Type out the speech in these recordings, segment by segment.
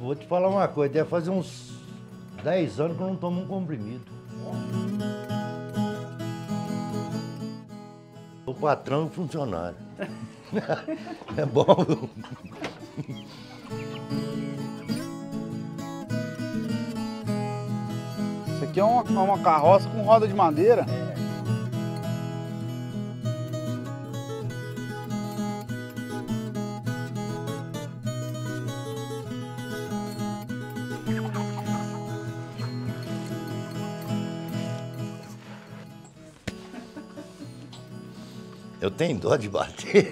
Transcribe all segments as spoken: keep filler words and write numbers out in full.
vou te falar uma coisa, deve fazer uns dez anos que eu não tomo um comprimido. O patrão e o funcionário. É bom. Isso aqui é uma, uma carroça com roda de madeira. Eu tenho dó de bater.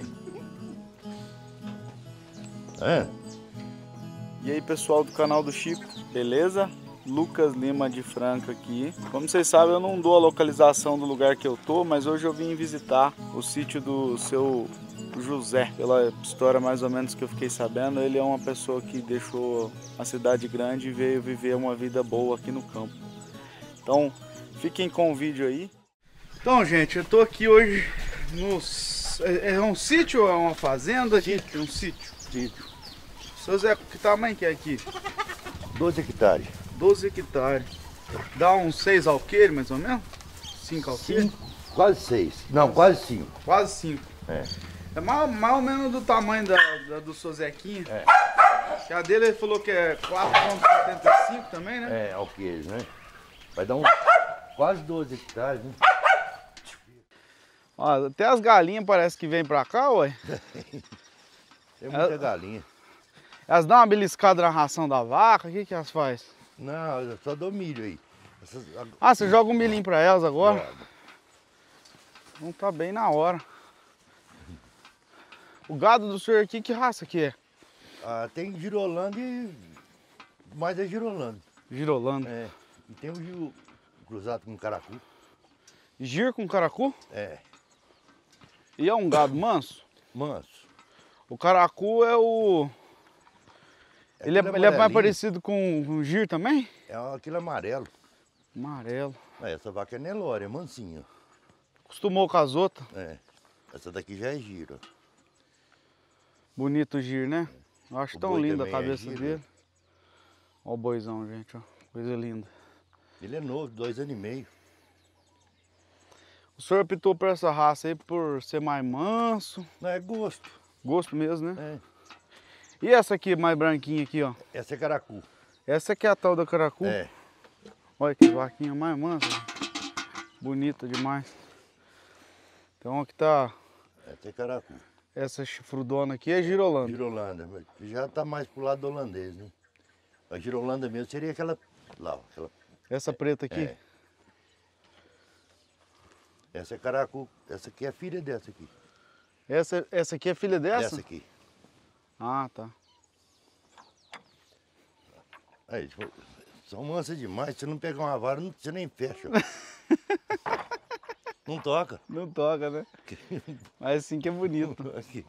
É. E aí, pessoal do canal do Chico, beleza? Lucas Lima de Franca aqui. Como vocês sabem, eu não dou a localização do lugar que eu tô, mas hoje eu vim visitar o sítio do seu José. Pela história mais ou menos que eu fiquei sabendo, ele é uma pessoa que deixou a cidade grande e veio viver uma vida boa aqui no campo. Então, fiquem com o vídeo aí. Então, gente, eu tô aqui hoje no... É um sítio ou é uma fazenda? Sítio. É um sítio. Sítio. Seu Zé, que tamanho que é aqui? doze hectares. doze hectares. Dá uns seis alqueires, mais ou menos? cinco alqueires? Cinco, quase seis. Não, quase cinco. Quase cinco. É. É mais, mais ou menos do tamanho da, da do seu Zequinha. É. Que a dele ele falou que é quatro vírgula setenta e cinco também, né? É, alqueires, né? Vai dar uns quase doze hectares, né? Ó, até as galinhas parece que vêm pra cá, ué. Tem muita galinha. Elas dão uma beliscada na ração da vaca, o que que elas fazem? Não, eu só dou milho aí. Essas... Ah, você joga um milhinho pra elas agora? Joga. Então tá bem na hora. O gado do senhor aqui, que raça que é? Ah, tem girolando e... Mas é girolando. Girolando. É. E tem o giro cruzado com caracu. Gir com caracu? É. E é um gado manso? Manso. O caracu é o... Ele é, ele é mais parecido com o gir também? É aquele amarelo. Amarelo. É, essa vaca é Nelore, é mansinha. Acostumou com as outras? É. Essa daqui já é giro. Bonito o gir, né? Eu acho O tão boi linda a também é cabeça giro. dele. Olha o boizão, gente, ó. Coisa linda. Ele é novo, dois anos e meio. O senhor optou por essa raça aí por ser mais manso? Não, é gosto. Gosto mesmo, né? É. E essa aqui, mais branquinha aqui, ó? Essa é caracu. Essa aqui é a tal da caracu? É. Olha que vaquinha mais mansa. Bonita demais. Então aqui tá... Essa é caracu. Essa chifrudona aqui é girolanda. Girolanda. Mas já tá mais pro lado do holandês, né? A girolanda mesmo seria aquela lá, ó, aquela... Essa preta aqui? É. Essa é caracu. Essa aqui é filha dessa aqui. Essa, essa aqui é filha dessa? Essa aqui. Ah, tá. Aí, são mansas demais. Se não pegar uma vara, você nem fecha. Não toca. Não toca, né? Mas assim que é bonito. Aqui.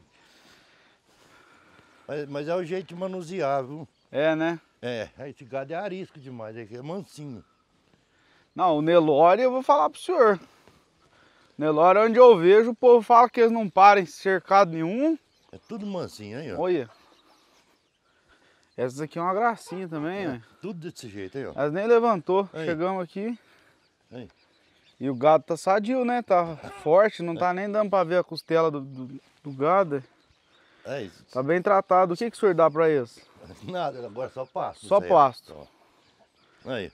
Mas, mas é o jeito de manusear, viu? É, né? É, esse gado é arisco demais, é mansinho. Não, o Nelore eu vou falar pro senhor. Nelore, onde eu vejo, o povo fala que eles não param em cercado nenhum. É tudo mansinho, aí, ó. Olha. Essas aqui é uma gracinha também, É, né? tudo desse jeito aí, ó. Elas nem levantou. Aí. Chegamos aqui. Aí. E o gado tá sadio, né? Tá forte, não tá nem dando pra ver a costela do, do, do gado. É isso. Tá bem tratado. O que, que o senhor dá pra eles? Nada, agora só pasto. Só isso aí, pasto. ó. Aí.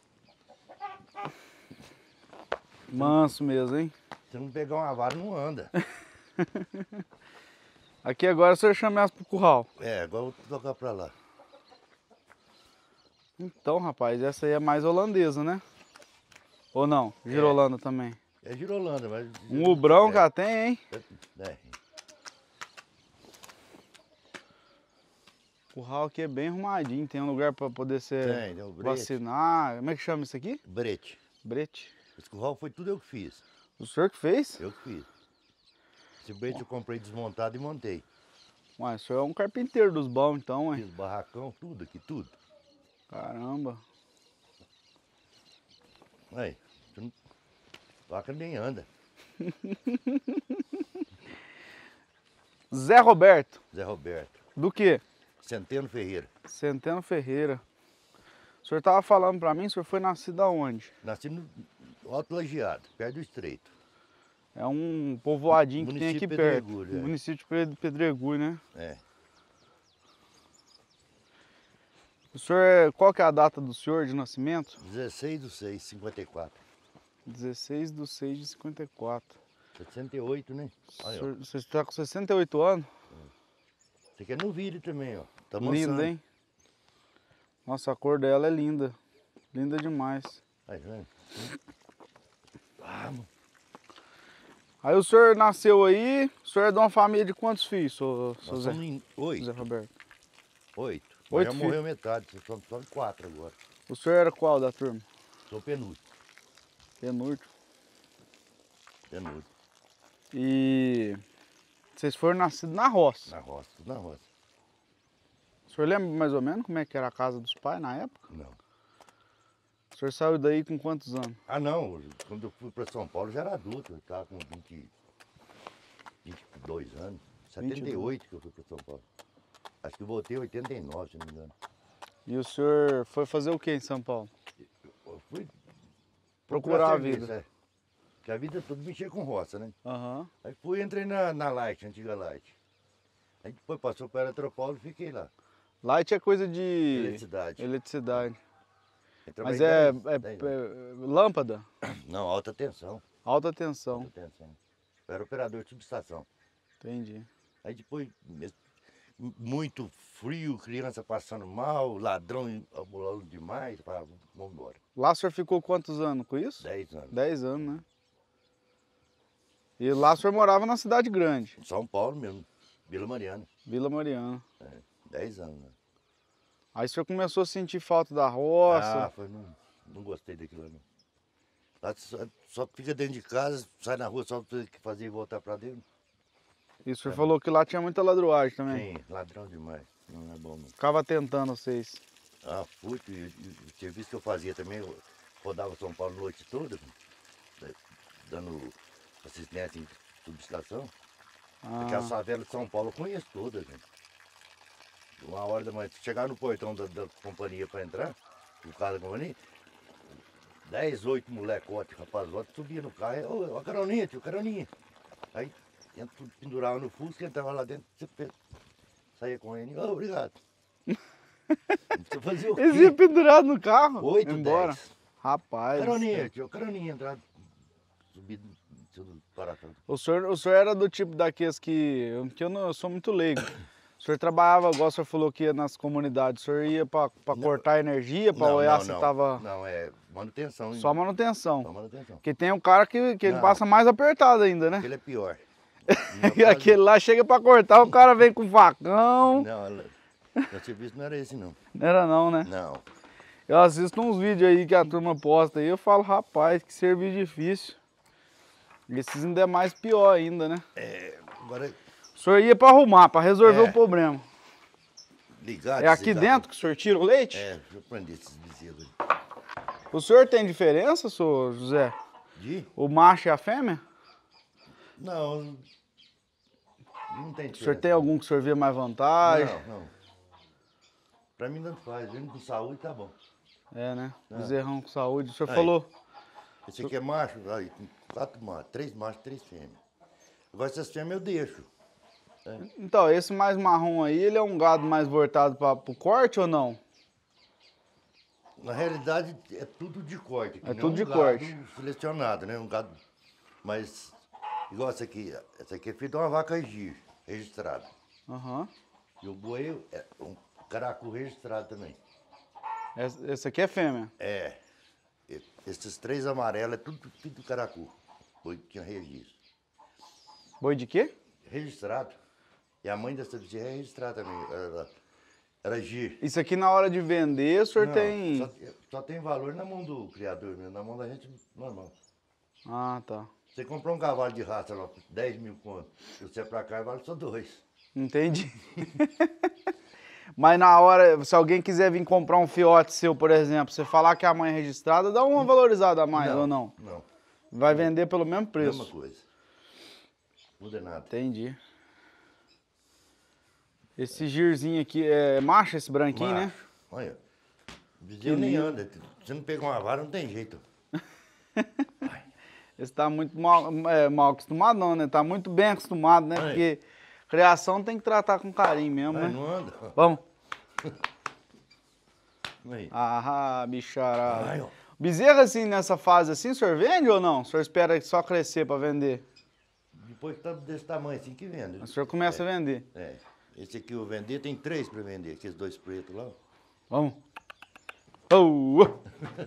Manso mesmo, hein? Se não pegar uma vara, não anda. Aqui agora o senhor chama elas pro curral. É, agora eu vou tocar pra lá. Então, rapaz, essa aí é mais holandesa, né? Ou não? Girolanda também. É girolanda, mas... Um ubrão é. que ela tem, hein? É. O curral aqui é bem arrumadinho, tem um lugar para poder ser Tem, tem o brete. vacinar. Como é que chama isso aqui? Brete. Brete. Esse curral foi tudo eu que fiz. O senhor que fez? Eu que fiz. Esse brete eu comprei desmontado e montei. Ué, o senhor é um carpinteiro dos bons então, hein? Fiz barracão, tudo aqui, tudo. Caramba. Aí, não... vaca nem anda. Zé Roberto. Zé Roberto. Do quê? Centeno Ferreira. Centeno Ferreira. O senhor estava falando para mim, o senhor foi nascido aonde? Nasci no Alto Lajeado, perto do Estreito. É um povoadinho que tem aqui Município perto. Pedregulho, é. Município de Pedre- Pedregulho, né? É. O senhor, é- qual que é a data do senhor de nascimento? dezesseis de seis de cinquenta e quatro. dezesseis de seis de cinquenta e quatro. sessenta e oito, né? O Aí, ó. senhor- Você está com sessenta e oito anos? Esse aqui é novilho também, ó. Tá Linda, manchando. hein? Nossa, a cor dela é linda. Linda demais. Aí, vem. Vamos. Aí o senhor nasceu aí, o senhor é de uma família de quantos filhos, seu, seu Nós Zé? somos em Zé oito. Roberto? Oito. Oito Já filhos. morreu metade, somos só quatro agora. O senhor era qual da turma? Sou penúltimo. Penúltimo. Penúltimo. E vocês foram nascidos na roça. Na roça, tudo na roça. O senhor lembra mais ou menos como é que era a casa dos pais na época? Não. O senhor saiu daí com quantos anos? Ah, não. Quando eu fui para São Paulo eu já era adulto. Eu estava com vinte, vinte e dois anos. setenta e oito que eu fui para São Paulo. Acho que eu voltei em oitenta e nove, se não me engano. E o senhor foi fazer o que em São Paulo? Eu fui Procurar a serviço, vida. É. Porque a vida toda mexia com roça, né? Aham. Aí fui, entrei na, na Light, antiga Light. Aí depois passou para Eletropaulo e fiquei lá. Light é coisa de Eletricidade. eletricidade. Eu Mas trabalhei é, dez- é- dez é lâmpada? anos. Não, alta tensão. Alta tensão. Alta tensão. Eu era operador de subestação. Entendi. Aí depois, mes- muito frio, criança passando mal, ladrão abulando demais, falava, vamos embora. Lá o senhor ficou quantos anos com isso? Dez anos. Dez anos, né? E lá o senhor morava na cidade grande, Em São Paulo mesmo, Vila Mariana. Vila Mariana. É, dez anos. Né? Aí o senhor começou a sentir falta da roça. Ah, foi, não, não gostei daquilo não. Lá só, só fica dentro de casa, sai na rua só pra fazer e voltar pra dentro. E o senhor falou que lá tinha muita ladruagem também. Sim, ladrão demais, não é bom não. Ficava tentando vocês. Ah, fui, e, e o serviço que eu fazia também, eu rodava São Paulo a noite toda, né, dando assistência em subestação. Porque as Ah, favelas de São Paulo eu conheço todas, gente. Uma hora da manhã, chegar no portão da, da companhia para entrar, o carro da companhia, dez, oito molecotes, rapazotes, subia no carro, ô, ô caroninha, tio, caroninha. Aí entra tudo pendurava no Fusca, entrava lá dentro, você pe- saía com ele, ô, obrigado. Você fazia o eles iam quê? pendurados no carro, Oito, embora. dez. Rapaz. Caroninha, tio, caroninha, entrar, subir tudo para trás. O senhor, o senhor era do tipo daqueles que, que eu, não, eu sou muito leigo. O senhor trabalhava, igual o senhor falou que ia nas comunidades, o senhor ia para cortar energia, para olhar se estava Não, é manutenção. só manutenção. Só manutenção. Porque tem um cara que, que ele Não. passa mais apertado ainda, né? Aquele é pior. E aquele lá chega para cortar, o cara vem com facão. Não, ela- meu serviço não era esse não. Não era não, né? Não. Eu assisto uns vídeos aí que a turma posta aí, eu falo, rapaz, que serviço difícil. Esses ainda é mais pior ainda, né? É, agora O senhor ia para arrumar, para resolver É. o problema. ligado. É aqui dentro que o senhor tira o leite? É, deixa eu prender esses bezerros aí. O senhor tem diferença, senhor José? De? O macho e a fêmea? Não. Não tem O senhor diferença. tem algum que o senhor vê mais vantagem? Não, não. Pra mim não faz. Vindo com saúde tá bom. É, né? É. Bezerrão com saúde. O senhor Aí. falou. Esse aqui é macho, aí, tem quatro machos, três machos, três fêmeas. Agora essas fêmeas eu deixo. Então, esse mais marrom aí, ele é um gado mais voltado para o corte ou não? Na realidade é tudo de corte. que É não tudo um de gado corte. selecionado, né? Um gado. Mas igual essa aqui. Essa aqui é filho de uma vaca Egir, registrada. Aham. E o boi é um caracu registrado também. Esse esse aqui é fêmea. É. e- Esses três amarelos é tudo filho do caracu. Boi que tinha registro. Boi de quê? Registrado. E a mãe dessa bicha é registrada também. Era, era Gir. Isso aqui na hora de vender, o senhor Não, tem... Só, só tem valor na mão do criador mesmo, na mão da gente normal. Ah, tá. Você comprou um cavalo de raça lá por dez mil conto. Se você é pra cá, vale só dois. Entendi. Mas na hora, se alguém quiser vir comprar um fiote seu, por exemplo, você falar que a mãe é registrada, dá uma valorizada a mais ou não? Não. Vai vender pelo mesmo preço. Mesma coisa. Muda nada. Entendi. Esse girzinho aqui é macho, esse branquinho, Macho. né? Olha, o bezerro nem anda. Se não pegar uma vara, não tem jeito. Esse tá muito mal, é, mal acostumado não, né? Tá muito bem acostumado, né? Aí. Porque criação tem que tratar com carinho mesmo, Ai, né? não anda. Vamos. Aí. Ah, bicharada. Ai, ó. Bezerro assim, nessa fase assim, o senhor vende ou não? O senhor espera só crescer pra vender? Depois que tá desse tamanho assim que vende. O senhor começa a vender. É. Esse aqui eu vou vender, tem três pra vender. Aqueles dois pretos lá. Ó. Vamos. Oh, oh.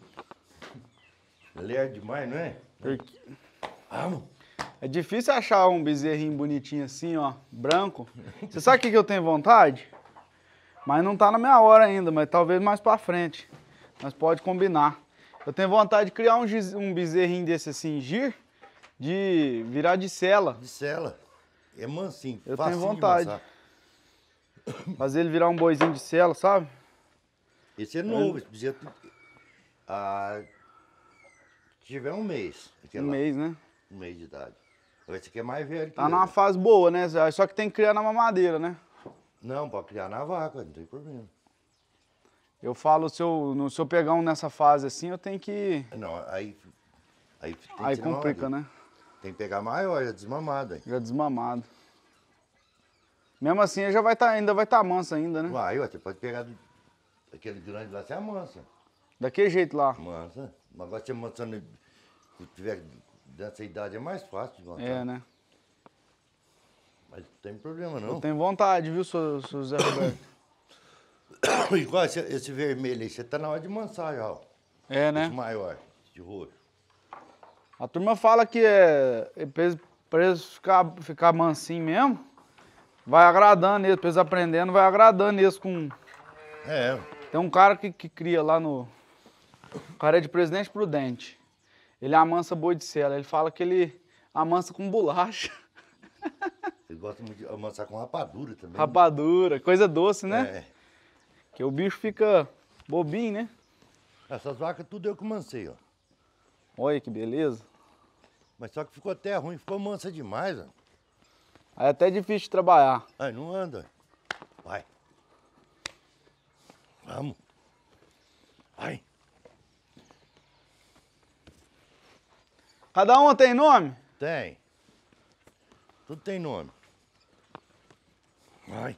Lerdo demais, não é? Porque Vamos. é difícil achar um bezerrinho bonitinho assim, ó, branco. Você sabe o que que eu tenho vontade? Mas não tá na minha hora ainda, mas talvez mais pra frente. Mas pode combinar. Eu tenho vontade de criar um, giz- um bezerrinho desse assim, gir, de virar de sela. De cela. É mansinho. Eu facinho tenho de vontade. amansar. Fazer ele virar um boizinho de sela, sabe? Esse é novo. Esse bezerro tem- ah, tiver um mês. Um aquele lá, mês, né? Um mês de idade. Esse aqui é mais velho que Tá numa ele. fase boa, né? Só que tem que criar na mamadeira, né? Não, pode criar na vaca, não tem problema. Eu falo, se eu, no- se eu pegar um nessa fase assim, eu tenho que... Não, aí. Aí, tem que Aí tirar uma complica, madeira. né? Tem que pegar maior, já desmamado. Aí. Já desmamado. Mesmo assim, ele já vai tá, ainda vai estar tá manso ainda, né? Vai, ó, você pode pegar do- aquele grande lá, você amansa. Daquele jeito lá. Mansa. Mas agora você amansando, se tiver dessa idade é mais fácil de montar. É, né? Mas não tem problema Eu não. tenho vontade, viu, seu, seu Zé Roberto? Igual esse, esse vermelho aí, você tá na hora de mansar já, ó. É, né? Esse maior, de roxo. A turma fala que é, é pra eles- pra eles ficar, ficar mansinho mesmo, vai agradando eles, pra eles aprendendo, vai agradando eles com... É, Tem um cara que, que cria lá no... O cara é de Presidente Prudente. Ele amansa boi de sela. Ele fala que ele amansa com bolacha, ele gosta muito de amansar com rapadura também. rapadura, coisa doce, né? É. Que o bicho fica bobinho, né? Essas vacas tudo eu que mansei, ó. Olha que beleza. Mas só que ficou até ruim, ficou mansa demais, ó. Aí é até difícil de trabalhar. Ai, não anda. Vai. Vamos. Vai. Cada uma tem nome? Tem. Tudo tem nome. Vai.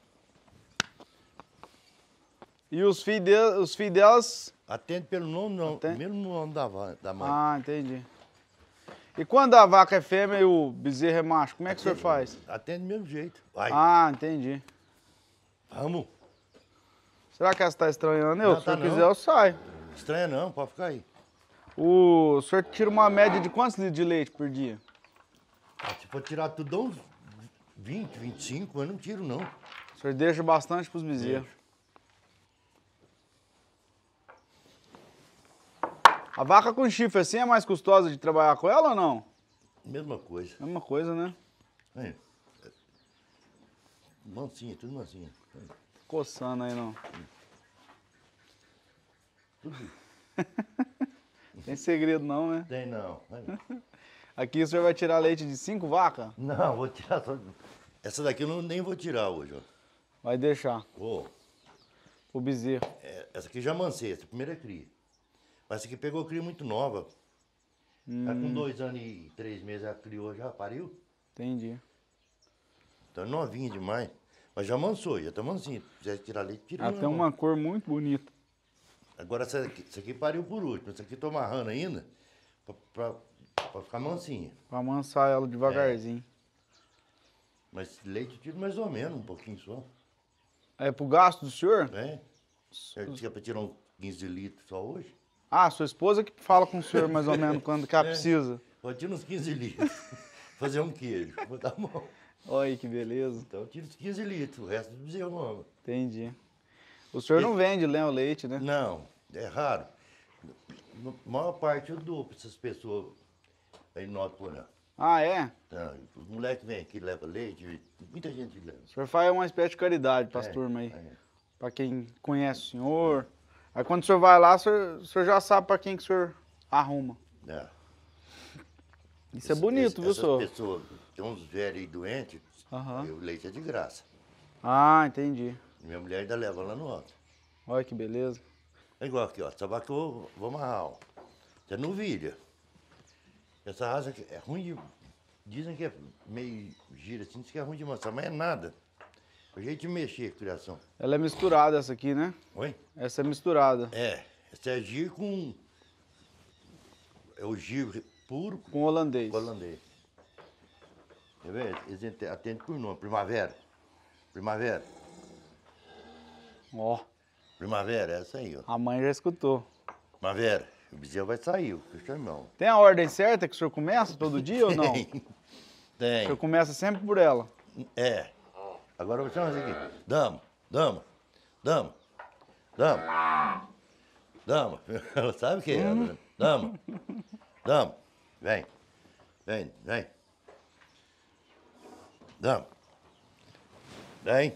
E os filhos de, os filhos delas... Atende pelo nome, não. Atende? Mesmo no nome da, va- da mãe. Ah, entendi. E quando a vaca é fêmea e o bezerro é macho, como é que o senhor faz? Atende do mesmo jeito. Vai. Ah, entendi. Vamos. Será que essa tá estranhando? Eu, Não, se o senhor tá não. quiser, eu saio. Estranha não, pode ficar aí. O senhor tira uma média de quantos litros de leite por dia? Ah, se for tirar tudo, dá uns vinte, vinte e cinco, mas não tiro não. O senhor deixa bastante pros bezerros. A vaca com chifre assim é mais custosa de trabalhar com ela ou não? Mesma coisa. Mesma coisa, né? Aí. Mansinha, tudo mansinha. Aí. Coçando aí, não. Tem segredo não, né? Tem não. Aí. Aqui o senhor vai tirar leite de cinco vacas? Não, vou tirar só. Essa daqui eu não, nem vou tirar hoje, ó. Vai deixar Ô, o bezerro. é, essa aqui já mansei, essa primeira cria. Mas essa aqui pegou cria muito nova. Ela com dois anos e três meses ela criou, já pariu. Entendi. Tá novinha demais. Mas já mansou, já tá mansinha. Se quiser tirar leite, tira. Ela na tem mão. uma cor muito bonita. Agora essa aqui, essa aqui pariu por último. Essa aqui eu tô amarrando ainda pra, pra, pra ficar mansinha. Pra amansar ela devagarzinho. Mas leite eu tiro mais ou menos, um pouquinho só. É pro gasto do senhor? Né? Eu tinha pra tirar uns quinze litros só hoje. Ah, sua esposa que fala com o senhor mais ou menos quando que ela É. precisa. Pode tirar uns quinze litros. Fazer um queijo. Vou dar mão. Olha que beleza. Então eu tiro os quinze litros, o resto do bezerro mama. Entendi. O senhor não vende né, o leite, né? Não, é raro. A maior parte eu dou pra essas pessoas aí no Alto Porã. Ah, é? Então, os moleques vêm aqui, levam leite, muita gente leva. O senhor faz uma espécie de caridade para as É, turmas aí. é. Para quem conhece o senhor. Aí quando o senhor vai lá, o senhor, o senhor já sabe para quem que o senhor arruma. É. Isso é bonito, viu, essas senhor? pessoas, tem uns velhos aí doentes, Aham. aí o leite é de graça. Ah, entendi. Minha mulher ainda leva lá no alto. Olha que beleza. É igual aqui, ó. Essa vaca que eu vou, vou amarrar, ó. Isso é novilha. Essa raça aqui é ruim de... Dizem que é meio gira assim, diz que é ruim de mostrar, mas é nada. É o jeito de mexer a criação. Ela é misturada essa aqui, né? Oi? Essa é misturada. É. Essa é giro com... É o giro puro Com holandês. com holandês. Quer ver? Eles atendem por nome. Primavera. Primavera. Ó, Primavera, é essa aí, ó. a mãe já escutou. Primavera. O bezerro vai sair, o irmão. Tem a ordem certa que o senhor começa todo dia ou não? O Tem. Tem. senhor começa sempre por ela. É. Agora eu vou chamar isso aqui. Dama, dama, dama, dama, dama. Ela sabe o que é, né? Dama, dama. Vem, vem, vem. Dama. Vem.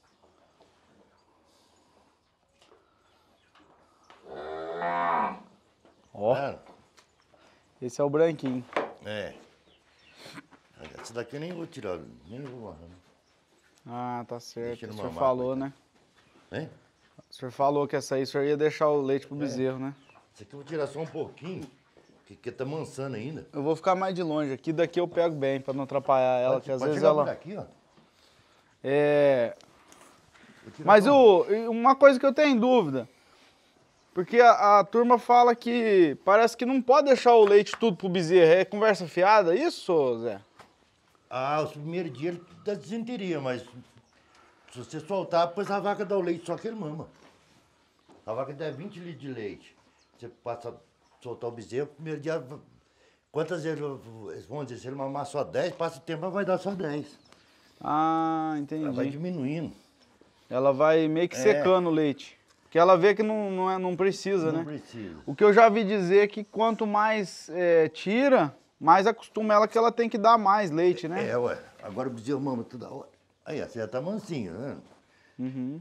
Ó, Tá? esse é o branquinho. É. Essa daqui eu nem vou tirar, nem vou amarrar. Ah, tá certo. Deixa O numa senhor mapa falou, aqui. né? Hein? O senhor falou que essa aí o senhor ia deixar o leite pro bezerro, né? Essa aqui eu vou tirar só um pouquinho, porque tá mansando ainda. Eu vou ficar mais de longe aqui, daqui eu pego bem, pra não atrapalhar ela, Pode- que às pode vezes chegar por ela... aqui, ó. É... Vou tirar Mas só um. o, uma coisa que eu tenho dúvida, porque a, a turma fala que parece que não pode deixar o leite tudo pro bezerro, é conversa fiada, isso, Zé? Ah, os primeiros dias ele dá desinteria, mas se você soltar, depois a vaca dá o leite só que ele mama. A vaca dá vinte litros de leite. Você passa a soltar o bezerro, primeiro dia, quantas vezes eles vão dizer, se ele mamar só dez, passa o tempo, ela vai dar só dez. Ah, Ela vai entendi. diminuindo. Ela vai meio que É. secando o leite, porque ela vê que não, não, é, não precisa, Não né? precisa. O que eu já vi dizer é que quanto mais é, tira, mais acostuma ela que ela tem que dar mais leite, né? É, ué. Agora o bezerro mama toda hora. Aí, ó, você já tá mansinho, né? Uhum.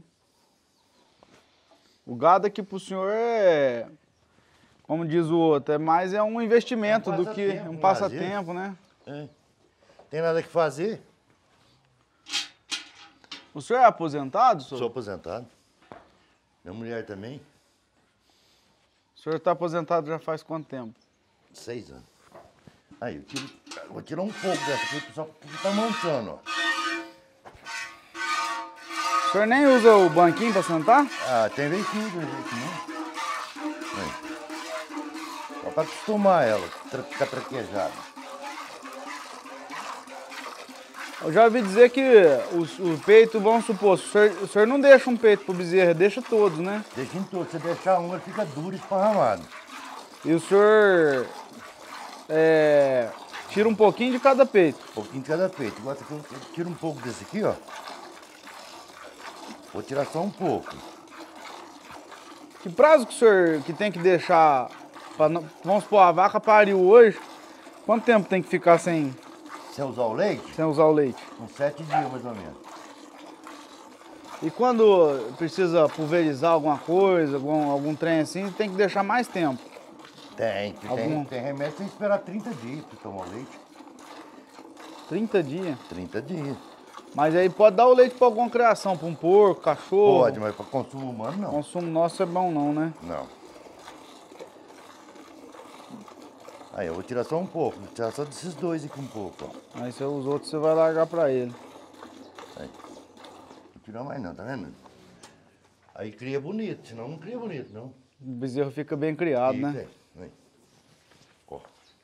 O gado aqui pro senhor é, como diz o outro, é mais é um investimento É um do que passatempo, um um passatempo, né? É. Tem nada que fazer? O senhor é aposentado, senhor? Sou aposentado. Minha mulher também, O senhor está aposentado já faz quanto tempo? seis anos. Aí, eu tiro, eu vou tirar um pouco dessa aqui, só porque tá mansando, ó. O senhor nem usa o banquinho para sentar? Ah, tem leitinho, tem leitinho, não? Aí. Só pra acostumar ela, tra ficar traquejada. Eu já ouvi dizer que o, o peito, vamos supor, o senhor, o senhor não deixa um peito pro bezerro, deixa todos, né? Deixa em todo, se deixar um, ele fica duro e esparramado. E o senhor é, tira um pouquinho de cada peito. Um pouquinho de cada peito. Igual esse aqui, eu tiro um pouco desse aqui, ó. Vou tirar só um pouco. Que prazo que o senhor que tem que deixar, pra, não- vamos supor, a vaca pariu hoje, quanto tempo tem que ficar sem, Sem usar o leite, sem usar o leite? uns sete dias mais ou menos. E quando precisa pulverizar alguma coisa, algum, algum trem assim, tem que deixar mais tempo. Tem, tem, Algum- tem remédio que tem que esperar trinta dias pra tomar o leite. trinta dias. trinta dias. Mas aí pode dar o leite para alguma criação, para um porco, cachorro. Pode, mas para consumo humano não. Consumo nosso é bom não, né? Não. Aí eu vou tirar só um pouco, vou tirar só desses dois aqui um pouco, ó. Aí se os outros você vai largar para ele. Aí. Não tirar mais não, tá vendo? Aí cria bonito, senão não cria bonito, não. O bezerro fica bem criado, Fica né? aí, aí. Ó.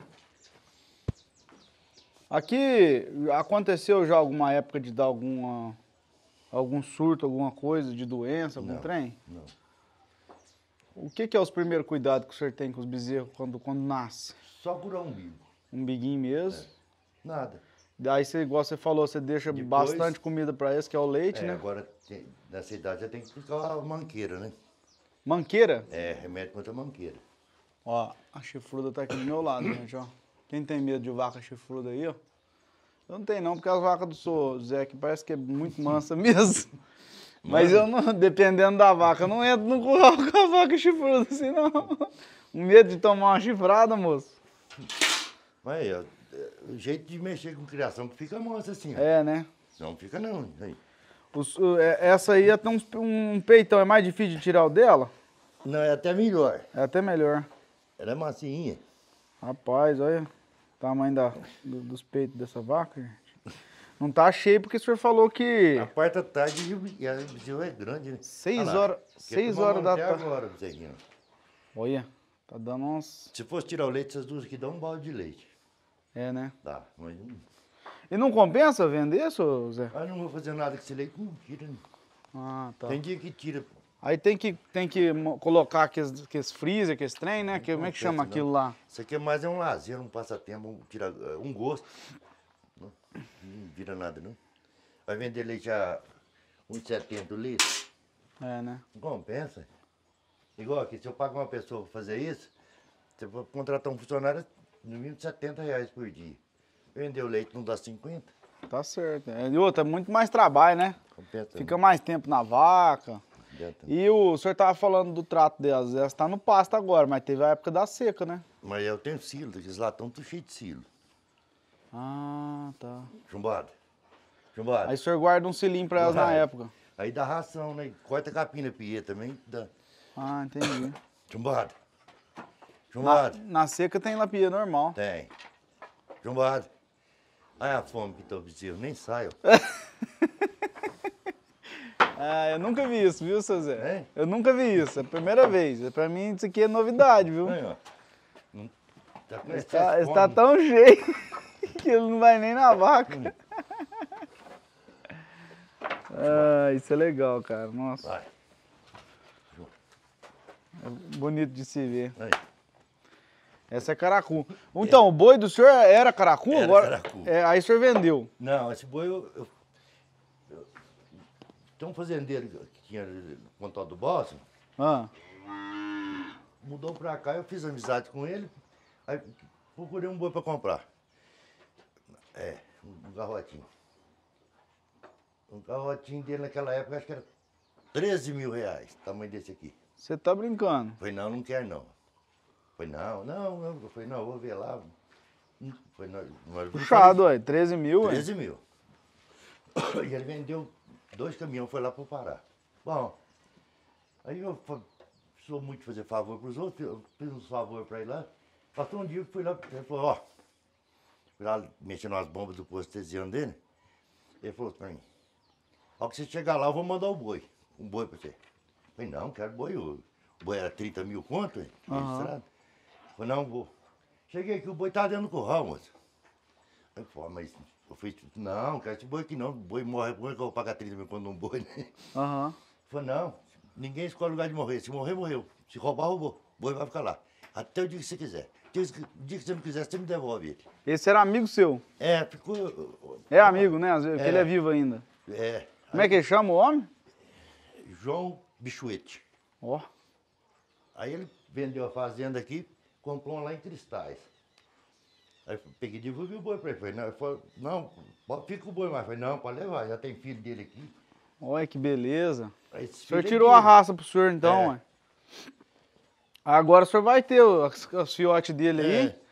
Aqui aconteceu já alguma época de dar alguma, algum surto, alguma coisa de doença, algum Não. trem? Não. O que, que é os primeiros cuidados que o senhor tem com os bezerros quando, quando nasce? Só curar um umbigo. Um biguinho mesmo? Nada. Daí, você, igual você falou, você deixa Depois- bastante comida para eles, que é o leite, É, né? agora tem- nessa idade já tem que ficar a manqueira, né? Manqueira? É, remédio contra a manqueira. Ó, a chifruda tá aqui do meu lado, gente, ó. Quem tem medo de vaca chifruda aí, ó? Eu não tenho não, porque as vacas do seu Zé aqui parece que é muito mansa mesmo. Mas eu não, dependendo da vaca, eu não entro no curral com a vaca chifruda assim, não. Um medo de tomar uma chifrada, moço. Mas aí, ó, é, o jeito de mexer com criação que fica manso assim, ó. É, né? Não fica não. Aí. Os- o- é- essa aí tem uns- um peitão, é mais difícil de tirar o dela? Não, é até melhor. É até melhor. Ela é massinha. Rapaz, olha o tamanho da, do- dos peitos dessa vaca, gente. Não tá cheio porque o senhor falou que A parte da tarde e a bezerro é grande, né? seis Olha lá, horas, quer seis tomar horas da até tarde. agora, bezerrinho. Olha, tá dando uns... Se fosse tirar o leite, essas duas aqui dão um balde de leite. É, né? Dá, mas não, E não compensa vender, seu Zé? mas não vou fazer nada com esse leite, não tira. Né? Ah, tá. Tem dia que tira. Aí tem que, tem que mo- colocar aqueles, aqueles freezer, aqueles trem, né? Que, como é que chama compensa, aquilo não. lá? Isso aqui é mais é um lazer, um passatempo, um, tira, um gosto. Não, não vira nada, não. Vai vender leite a um e setenta o litro. É, né? Não compensa. Igual aqui, se eu pago uma pessoa para fazer isso, você vai contratar um funcionário no mínimo setenta reais por dia. Vender o leite não dá cinquenta? Tá certo. É, e outra, é muito mais trabalho, né? Compensa. Fica mais tempo na vaca. Não. E o senhor tava falando do trato delas. Elas tá no pasto agora, mas teve a época da seca, né? Mas eu tenho silo, aqueles latão tudo cheio de silo. Ah, tá. Chumbado. Chumbado. Aí o senhor guarda um cilinho pra elas na Vai. época. Aí dá ração, né? Corta capim na pia também. Dá. Ah, entendi. Chumbado. Na, Chumbado. na seca tem lapia normal. Tem. Chumbado. Olha a fome que tá o bezerro, nem sai, ó. Ah, eu nunca vi isso, viu, seu Zé? É? Eu nunca vi isso, é a primeira vez. Pra mim isso aqui é novidade, viu? Aí, ó. Não- Tá com Ele excesso tá, de ele tá fome. tão cheio que ele não vai nem na vaca. Ah, isso é legal, cara. Nossa, Vai. é bonito de se ver. Aí. Essa é caracu. Então, o boi do senhor era caracu? Era agora? caracu. É, aí o senhor vendeu. Não, esse boi eu. eu, eu tem um fazendeiro que tinha Pontal do Boston, Ah, mudou pra cá, eu fiz amizade com ele, aí procurei um boi pra comprar. É, um garrotinho. Um garrotinho dele naquela época, acho que era treze mil reais, tamanho desse aqui. você tá brincando. Falei, não, não quero não. Falei, não, não, não. Eu falei, não, eu vou ver lá. Falei, não, mas eu Puxado, ué. treze mil, ué. treze mil. E ele vendeu dois caminhões, foi lá para o Pará. Bom, aí eu fa- sou muito de fazer favor para os outros, eu fiz uns favores para ele lá. Passou um dia que fui lá, ele falou, ó, fui lá mexendo nas bombas do posto artesiano dele. Ele falou para mim, ao que você chegar lá, eu vou mandar o boi, um boi para você. Eu falei, não, quero boi, o boi era trinta mil conto, hein, Aham. registrado. Eu falei, não, vou. Cheguei aqui, o boi tá dentro do curral, moço. Eu falei, mas eu falei, não, quero esse boi aqui não, o boi morre, como é que eu vou pagar trinta mil quando um boi, né? Aham. Eu falei, não, ninguém escolhe o lugar de morrer, se morrer, morreu, se roubar, roubou, o boi vai ficar lá, até o dia que você quiser. O dia que o dia que você não quiser, você me devolve ele. Esse era amigo seu. É, ficou... É amigo, né? Às vezes, porque É. ele é vivo ainda. É. Como é que ele chama o homem? João Bichuete. Ó. Aí ele vendeu a fazenda aqui, comprou uma lá em Cristais. Aí eu peguei e devolvi o boi para ele. Falei, não, ele falou, não, pode- fica com o boi mais. Eu falei, não, pode levar, já tem filho dele aqui. Olha que beleza. Aí esse O senhor filho é tirou a dele. raça pro senhor então, É. ué. Agora o senhor vai ter o- os, os fiotes dele aí. É.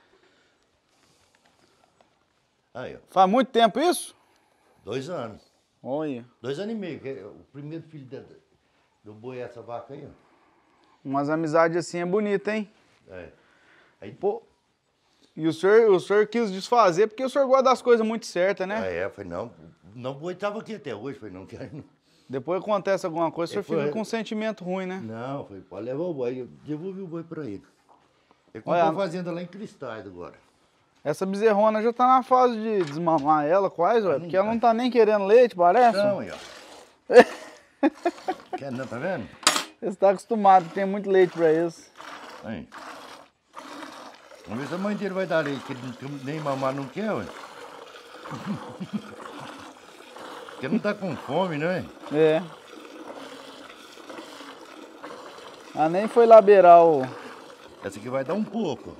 Aí, ó, Faz muito tempo isso? dois anos. Olha. Dois anos e meio, que é o primeiro filho da- do boi é essa vaca aí, ó. Umas amizades assim é bonita, hein? É. Aí, Pô. E o senhor, o senhor quis desfazer porque o senhor gosta das coisas muito certas, né? aí eu falei, não, não, o boi estava aqui até hoje. Eu falei, não quero não. Depois acontece alguma coisa, o senhor É, foi- fica com um sentimento ruim, né? Não, eu falei, pode levar o boi. Eu devolvi o boi para ele. Ele comprou Olha, uma fazenda lá em Cristais agora. Essa bezerrona já tá na fase de desmamar ela quase, ué, não porque ela tá. não tá nem querendo leite, parece. Não, aí, ó. Quer não, tá vendo? Você tá acostumado, tem muito leite pra isso. Aí. Vamos ver se a mãe dele vai dar leite, que ele não- nem mamar não quer, ué. Porque não tá com fome, né? É. Ah, nem foi lá beirar o... Essa aqui vai dar um pouco.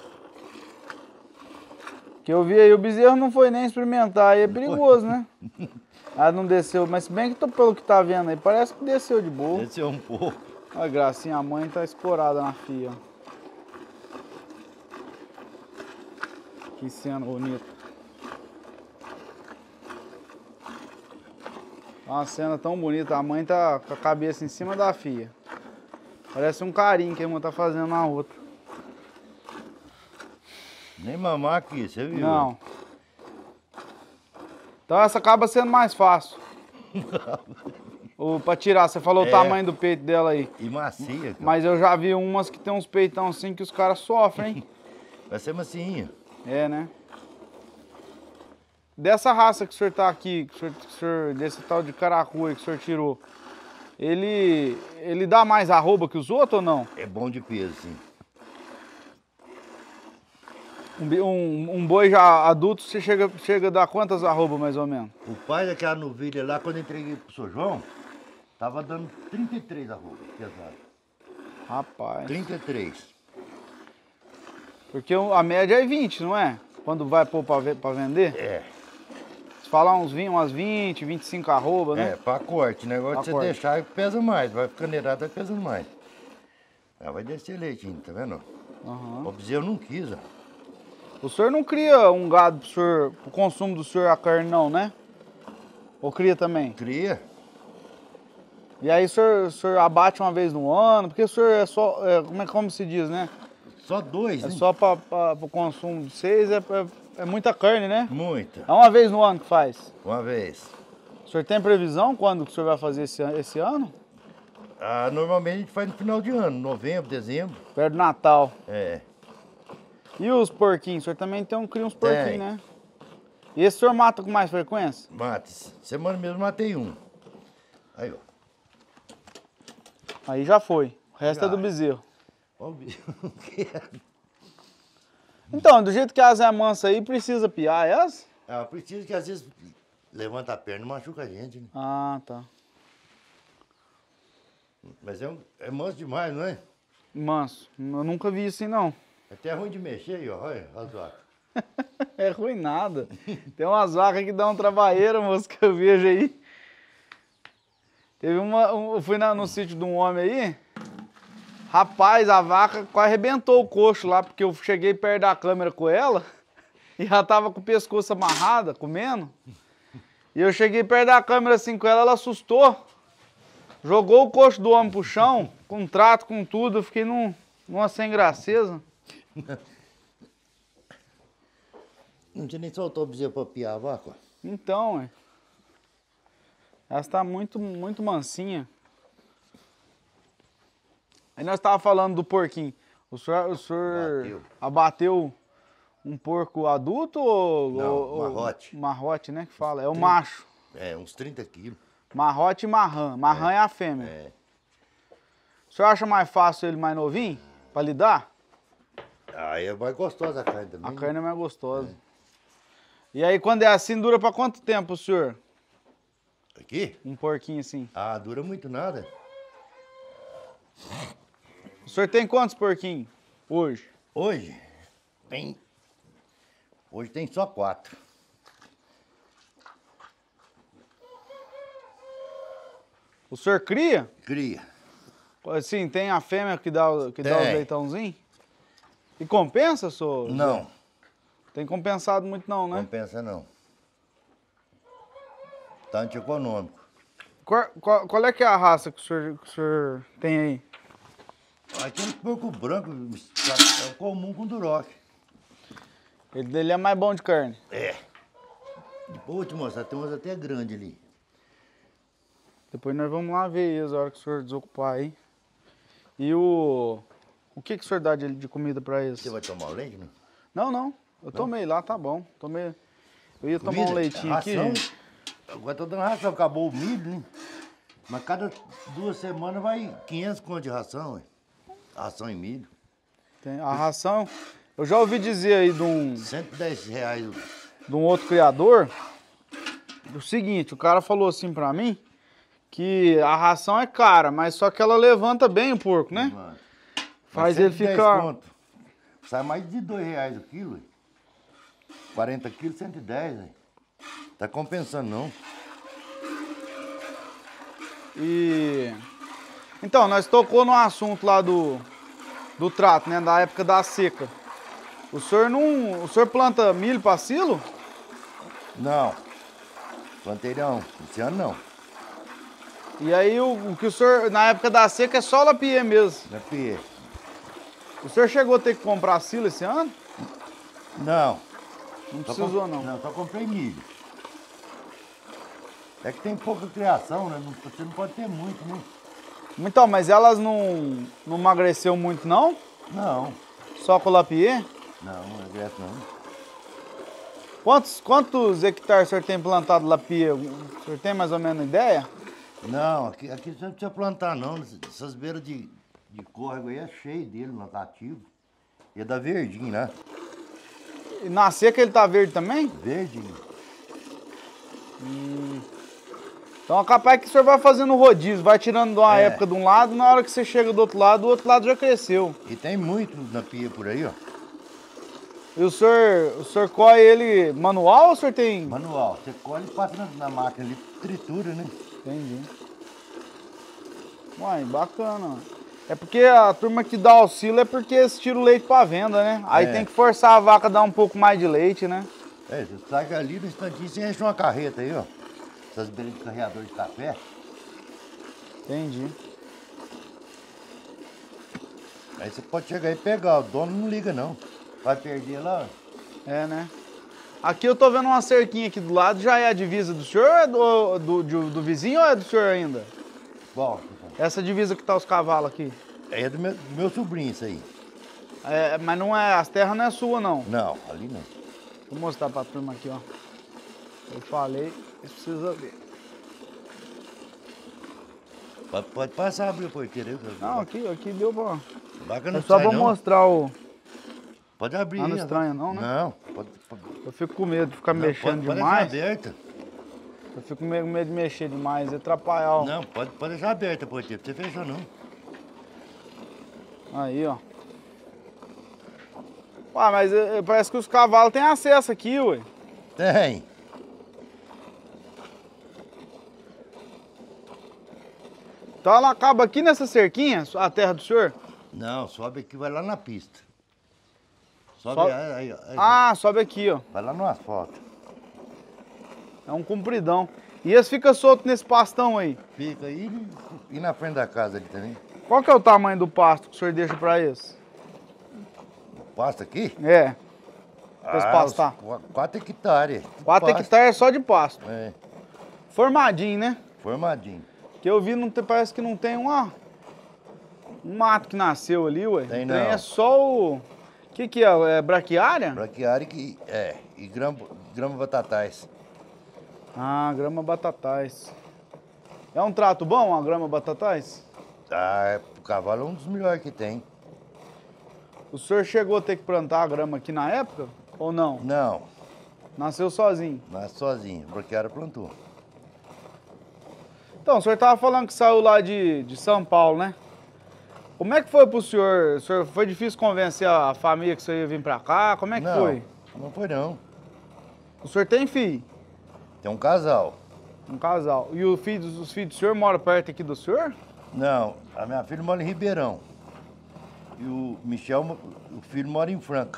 Que eu vi aí, o bezerro não foi nem experimentar, aí é perigoso, né? Ah, não desceu, mas se bem que tô, pelo que tá vendo aí, parece que desceu de boa. Esse é um pouco. Olha a gracinha, a mãe tá escorada na fia. ó. Que cena bonita. Uma cena tão bonita. A mãe tá com a cabeça em cima da filha. Parece um carinho que a irmã tá fazendo na outra. Nem mamar aqui, você viu? Não. Então essa acaba sendo mais fácil. O, pra tirar, você falou É. o tamanho do peito dela aí. E macia, cara. Mas eu já vi umas que tem uns peitão assim que os caras sofrem, hein? Vai ser macinha. É, né? Dessa raça que o senhor tá aqui, que o senhor, que o senhor- desse tal de caracu aí que o senhor tirou, ele, ele dá mais arroba que os outros ou não? É bom de peso, sim. Um, bi- um, um boi já adulto, você chega, chega a dar quantas arroba mais ou menos? O pai daquela novilha lá, quando eu entreguei pro seu João, tava dando trinta e três arroba, pesado. Rapaz. trinta e três. Porque o- a média é vinte, não é? Quando vai pôr pra, ve- pra vender? É, Se falar uns vinte, umas vinte, vinte e cinco arroba, né? é, pra corte. O negócio Pra de você corte. deixar pesa mais, vai ficando errado, vai pesando mais. Ela vai descer leitinho, tá vendo? Aham. O bezerro não quis, ó. O senhor não cria um gado pro, senhor, pro consumo do senhor a carne não, né? Ou cria também? Cria. E aí o senhor, o senhor abate uma vez no ano, porque o senhor é só, é, como é como se diz, né? Só dois, É hein? só para o consumo de vocês, é, é, é muita carne, né? Muita. É uma vez no ano que faz. Uma vez. O senhor tem previsão quando que o senhor vai fazer esse, an- esse ano? Ah, normalmente a gente faz no final de ano, novembro, dezembro. Perto do Natal. É. E os porquinhos? O senhor também tem um, cria uns porquinhos, Tem. né? E esse o senhor mata com mais frequência? Mates. Semana mesmo matei um. Aí, ó. Aí já foi. O resto Já. é do bezerro. Ó o bicho. Então, do jeito que a asa é mansa aí, precisa piar essa? Ah, precisa que às vezes levanta a perna e machuca a gente, né? Ah, tá. Mas é, um, é manso demais, não é? Manso. Eu nunca vi assim, não. É até ruim de mexer aí, ó. Olha, as vacas. É ruim nada. Tem umas vacas que dão um trabalheiro, moço, que eu vejo aí. Teve uma. um- eu fui na- no sítio de um homem aí. Rapaz, a vaca quase arrebentou o coxo lá, porque eu cheguei perto da câmera com ela e já tava com o pescoço amarrada, comendo. E eu cheguei perto da câmera assim com ela, ela assustou. Jogou o coxo do homem pro chão, com trato, com tudo. Eu fiquei num, numa sem graceza. Não tinha nem soltou o bezerro pra piar a vaca, ó. Então, é. Ela está muito, muito mansinha. Aí nós estávamos falando do porquinho. O senhor, o senhor Bateu. abateu um porco adulto ou... Não, ou- marrote. Marrote, né, que fala. É o macho. É, uns trinta quilos. Marrote e marrã. Marrã é, a fêmea. É. O senhor acha mais fácil ele mais novinho, para lidar? Aí é mais gostosa a carne também. A né? carne é mais gostosa. E aí, quando é assim, dura para quanto tempo, o senhor? Aqui? Um porquinho assim. Ah, dura muito nada. O senhor tem quantos porquinhos hoje? Hoje tem. Hoje tem só quatro. O senhor cria? Cria. Assim, tem a fêmea que dá, o- que dá os Tem. leitãozinhos? E compensa, senhor? Não, Tem compensado muito não, né? compensa não. Tanto econômico. Qual, qual- qual é que é a raça que o senhor, que o senhor tem aí? Aquele porco branco é o comum com duroc. Ele dele é mais bom de carne. É. Depois eu vou te mostrar, tem umas até grandes ali. Depois nós vamos lá ver eles, a hora que o senhor desocupar aí. E o... O que, que o senhor dá de, de comida pra eles? Você vai tomar o leite, não? Não, não. Eu tomei lá, tá bom. Tomei... Eu ia tomar Comida? um leitinho aqui, Ração? gente. Agora tô dando ração, acabou o milho, né? Mas cada duas semanas vai quinhentos conto de ração, ué. Ração em milho. Tem a ração... Eu já ouvi dizer aí de um... cento e dez reais. de um outro criador, o seguinte, o cara falou assim pra mim, que a ração é cara, mas só que ela levanta bem o porco, né? Mano. Faz Mas ele cento e dez ficar... conto. Sai mais de dois reais o quilo, ué. quarenta quilos, cento e dez, ué. Tá compensando, não. E... Então, nós tocou no assunto lá do, do trato, né? Da época da seca. O senhor não... O senhor planta milho pra silo? Não. Plantei não. Esse ano não. E aí o, o que o senhor, na época da seca, é só lapie mesmo. Lapie. O senhor chegou a ter que comprar silo esse ano? Não. Não Só precisou, com- não. Não, só comprei milho. É que tem pouca criação, né? Não- Você não pode ter muito, né? Então, mas elas não, não emagreceu muito, não? Não. Só com o lapie? Não, não é direto não. Quantos, quantos hectares o senhor tem plantado lapie? O senhor tem mais ou menos ideia? Não, aqui, aqui você não precisa plantar não. Essas beiras de, de córrego aí é cheio dele, no nativo. E é da verdinho, né? E na seca ele tá verde também? Verdinho. Então é capaz que o senhor vai fazendo rodízio, vai tirando de uma É. época de um lado, na hora que você chega do outro lado, o outro lado já cresceu. E tem muito na pia por aí, ó. E o senhor, o senhor colhe ele manual ou o senhor tem... Manual. Você colhe e passa na, na máquina ali, tritura, né? Entendi. Uai, bacana. É porque a turma que dá auxílio é porque eles tiram o leite pra venda, né? Aí É. tem que forçar a vaca a dar um pouco mais de leite, né? É, você sai ali no instantinho, você enche uma carreta aí, ó. Essas beiras de carreador de café. Entendi. Aí você pode chegar e pegar, o dono não liga não. Vai perder lá, ó. É, né? Aqui eu tô vendo uma cerquinha aqui do lado, já é a divisa do senhor ou é do, do, do, do vizinho ou é do senhor ainda? Bom, Essa divisa que tá os cavalos aqui. é do meu, do meu sobrinho isso aí. É, mas não é, as terras não é sua não. Não, ali não. Vou mostrar pra turma aqui, ó. Eu falei, eles precisam ver. Pode, pode passar, abrir a porteira aí. Não, aqui, aqui deu pra... Vaca não Eu só sai, vou não. mostrar o... Pode abrir Ah, não aí, ó. estranha não, né? Não, pode, pode, Eu fico com medo de ficar não, mexendo pode, pode demais. deixar aberta. Eu fico com medo medo de mexer demais e atrapalhar, ó. Não, pode, pode deixar aberta a porteira, você fechou não. Aí, ó. Ué, mas eh, parece que os cavalos têm acesso aqui, ué. Tem. Então ela acaba aqui nessa cerquinha, a terra do senhor? Não, sobe aqui, vai lá na pista. Sobe Sobe- aí, aí, aí. Ah, sobe aqui, ó. Vai lá no asfalto. É um compridão. E eles ficam soltos nesse pastão aí. Fica aí e na frente da casa ali também. Qual que é o tamanho do pasto que o senhor deixa pra eles? Pasta aqui? É. Pra eles pastar. uns qu- Quatro hectares. quatro Pasta. hectares só de pasto. É, Formadinho, né? formadinho. Que eu vi, não tem, parece que não tem uma, um mato que nasceu ali, ué. Tem Tem não. é só o... O que que é? É braquiária? Braquiária que é, e grama, grama batatais. Ah, grama batatais. É um trato bom, a grama batatais? Ah, é, o cavalo é um dos melhores que tem. O senhor chegou a ter que plantar a grama aqui na época? Ou não? Não, Nasceu sozinho? nasce sozinho. Braquiária plantou. Então, o senhor estava falando que saiu lá de, de São Paulo, né? Como é que foi pro senhor? O senhor foi difícil convencer a família que o senhor ia vir pra cá? Como é que não, foi? não foi não. O senhor tem filho? Tem um casal. Um casal. E o filho, os filhos do senhor moram perto aqui do senhor? Não, a minha filha mora em Ribeirão. E o Michel, o filho, mora em Franca.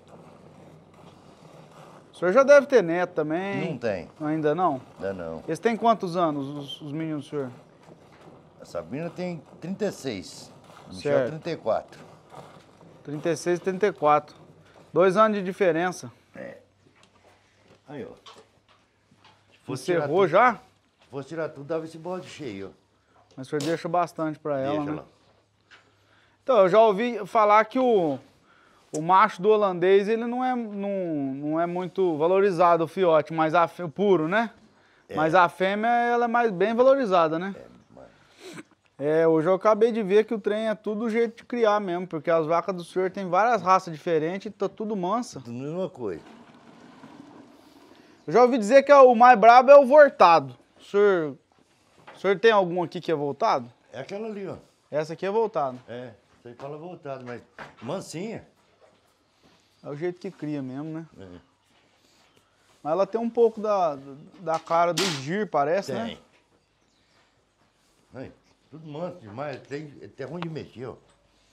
O senhor já deve ter neto também. Não tem, Ainda não? ainda não. Eles têm quantos anos, os, os meninos do senhor? A Sabrina tem trinta e seis. O Michel Certo. trinta e quatro. trinta e seis e trinta e quatro. Dois anos de diferença. Aí, ó. Se fosse tirar Encerrou tudo- já? Se fosse tirar tudo, dava esse bode cheio, ó. Mas o senhor deixa bastante pra ela, Deixa né? lá. Então, eu já ouvi falar que o, o macho do holandês, ele não é, não, não é muito valorizado, o fiote, mas a, fê- puro, né? Mas a fêmea, ela é mais bem valorizada, né? É, hoje eu acabei de ver que o trem é tudo jeito de criar mesmo, porque as vacas do senhor tem várias raças diferentes e tá tudo mansa. Tudo a mesma coisa. Eu já ouvi dizer que é o mais brabo é o voltado. O senhor, o senhor tem algum aqui que é voltado? É aquela ali, ó. Essa aqui é voltado. É, isso aí fala voltado, mas mansinha. É o jeito que cria mesmo, né? É. Mas ela tem um pouco da, da cara do gir, parece, Tem. né? Aí, tudo manso demais, tem, é até ruim de mexer, ó.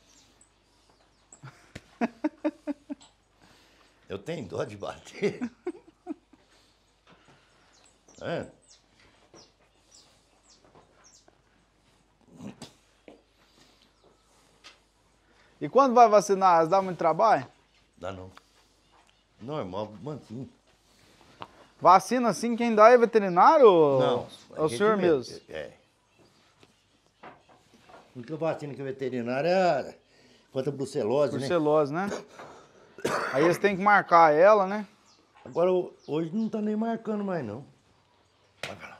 Eu tenho dó de bater. É. E quando vai vacinar, elas dá muito trabalho? Dá não. Normal, mansinho. Vacina assim, quem dá é veterinário ou Não. é o senhor mesmo? É. A única vacina que é veterinária é contra a brucelose, né? Brucelose, né? Aí eles têm que marcar ela, né? Agora, hoje não tá nem marcando mais, não. Vai pra lá.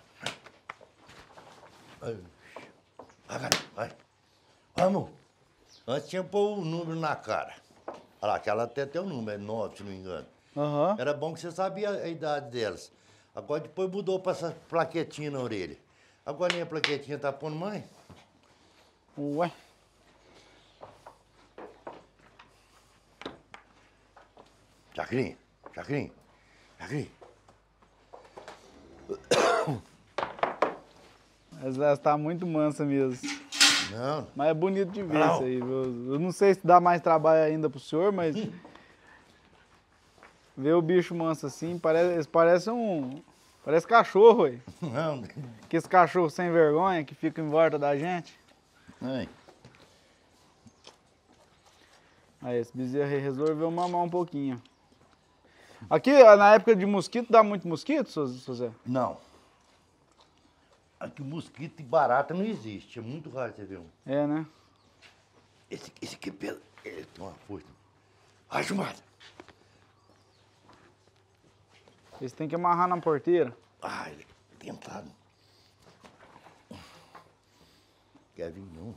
Vai, vai, vai. vai. Vamos. Antes tinha que pôr o número na cara. Olha lá, aquela até tem o número, é nove, se não me engano. Aham. Era bom que você sabia a idade delas. Agora depois mudou pra essa plaquetinha na orelha. Agora nem a plaquetinha tá pondo mais. Ué. Chacrinha, Chacrinha, Chacrinha. Ela está muito mansa mesmo. Não. Mas é bonito de ver Não. isso aí, viu? Eu não sei se dá mais trabalho ainda pro senhor, mas... ver o bicho manso assim, parece, eles parecem um... Parece cachorro, ué. Não. Que esse cachorro sem vergonha que fica em volta da gente. Ai. Aí, esse bezerro aí resolveu mamar um pouquinho. Aqui, na época de mosquito, dá muito mosquito, seu seu Zé? Não. Aqui mosquito e barata não existe. É muito raro você ver um. É, né? Esse, esse aqui é pelo. Ele tem uma força. Ai, Chumada. Eles têm que amarrar na porteira. Ai, ele é tentado. Quer vir não.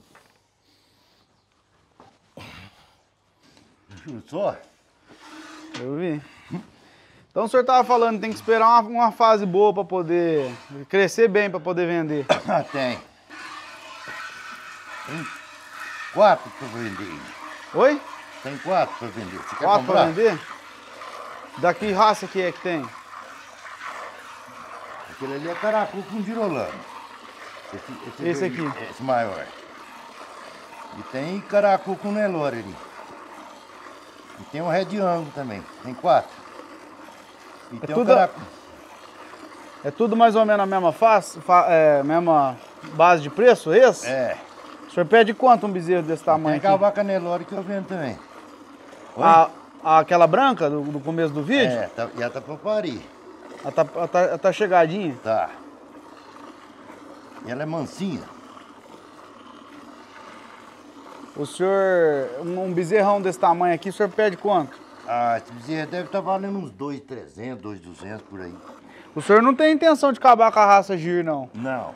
Viu só? Eu vi. Então o senhor tava falando, tem que esperar uma, uma fase boa para poder crescer bem, para poder vender. Ah, tem. Tem quatro para vender. Oi? Tem quatro para vender. Você quer Quatro comprar? para vender? Daqui raça que é que tem? Aquele ali é caracu com girolando. Esse, Esse aqui? Esse maior. E tem caracu com Nelore ali. E tem um Red Angle também. Tem quatro. E É tem tudo- um caracu. É tudo mais ou menos a mesma face, fa- é, mesma base de preço, esse? É. O senhor pede quanto um bezerro desse Tem tamanho aquela aqui? vaca Nelore que eu vendo também. Oi? A, a- aquela branca do, do começo do vídeo? É, tá, e ela tá pra parir. Ela tá, ela tá- ela tá chegadinha? Tá. E ela é mansinha. O senhor, um, um bezerrão desse tamanho aqui, o senhor pede quanto? Ah, esse bezerro deve estar valendo uns dois mil e trezentos, dois mil e duzentos por aí. O senhor não tem intenção de acabar com a raça Gir, não? Não.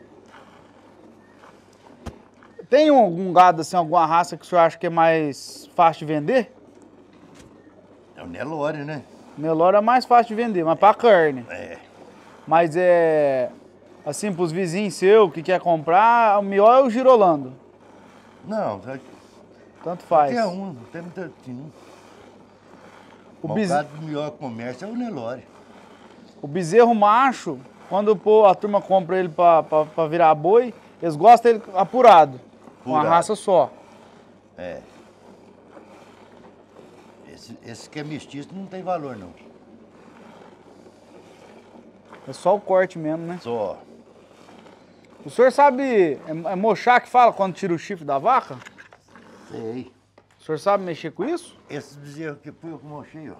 Tem algum gado, assim, alguma raça que o senhor acha que é mais fácil de vender? É o Nelore, né? Nelore é mais fácil de vender, mas pra carne. É. Mas é, assim, pros vizinhos seus que quer comprar, o melhor é o Girolando. Não, só Tanto faz. qualquer um, não tem muito assim. O, O bez... mercado do melhor comércio é o Nelore. o bezerro macho, quando pô, a turma compra ele pra, pra, pra virar boi, eles gostam dele apurado. Uma Apurado. raça só. É. Esse, esse que é mestiço não tem valor, não. É só o corte mesmo, né? Só. O senhor sabe, é, é mochar que fala quando tira o chifre da vaca? Sei. O senhor sabe mexer com isso? Esse bezerro que fui eu que mochei, ó.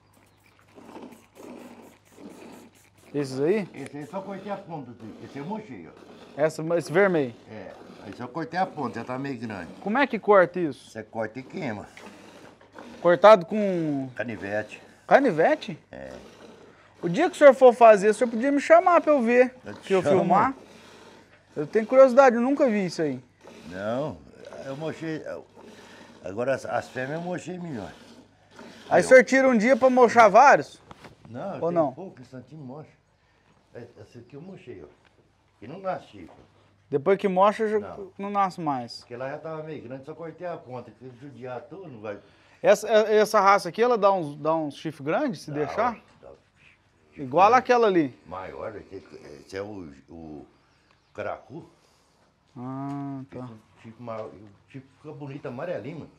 Esses aí? Esse aí só cortei a ponta dele. Esse eu mochei, ó. Essa, esse vermelho. É. Aí só cortei a ponta, já tá meio grande. Como é que corta isso? Você corta e queima. Cortado com Canivete. canivete? É. O dia que o senhor for fazer, o senhor podia me chamar pra eu ver, Eu te pra eu chamo. filmar. Eu tenho curiosidade, eu nunca vi isso aí. Não, eu mochei. Agora as, as fêmeas eu mochei melhor. Aí o senhor tira um dia pra mochar vários? Não, Ou tem não? pouco instantinho mocha. É, essa aqui eu mochei, ó. E não nasce chifre. Depois que mocha, já Não. não nasce mais. Porque lá já tava meio grande, só cortei a ponta. Que se judiar tudo, não vai. Essa, essa raça aqui, ela dá uns, dá uns chifres grandes, se Dá, deixar? ó, dá. Igual aquela ali. Maior, esse, esse é o, o caracu. Ah, tá. Esse tipo, maior, o tipo fica bonito, amarelinho, mano.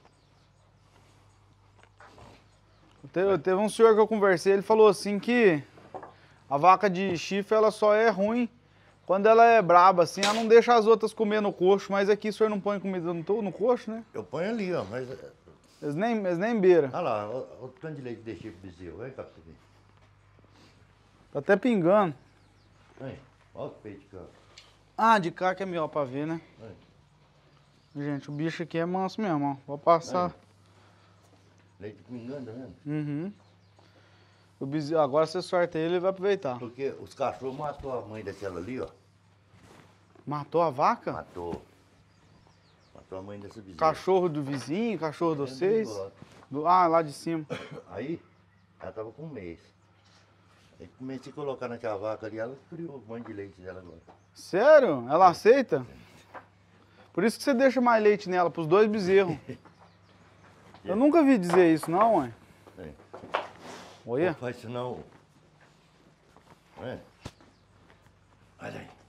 Teve, teve um senhor que eu conversei, ele falou assim que a vaca de chifre ela só é ruim Quando ela é braba assim, ela não deixa as outras comer no coxo, mas aqui o senhor não põe comida no, to- no coxo, né? Eu ponho ali, ó, mas... Eles nem, eles nem beiram. Olha lá, olha o tanto de leite que deixei pro bezerro. Vem cá pra você ver. Tá até pingando. Vem, olha o peito de cá. Ah, de cá que é melhor pra ver, né? Vem. Gente, o bicho aqui é manso mesmo, ó. Vou passar. Leite pingando, tá vendo? Uhum. O bezerro, agora você sorta ele e vai aproveitar. Porque os cachorros matou a mãe daquela ali, ó. Matou a vaca? Matou. Matou a mãe dessa bezerra. Cachorro do vizinho, cachorro de É, vocês? bigode. Do, ah, lá de cima. Aí, ela tava com um mês. Aí comecei a colocar naquela vaca ali, ela criou um monte de leite dela agora. Sério? Ela aceita? Por isso que você deixa mais leite nela, pros dois bezerros. Eu nunca vi dizer isso, não, ué. É. Olha. Não faz isso não. É. Olha aí.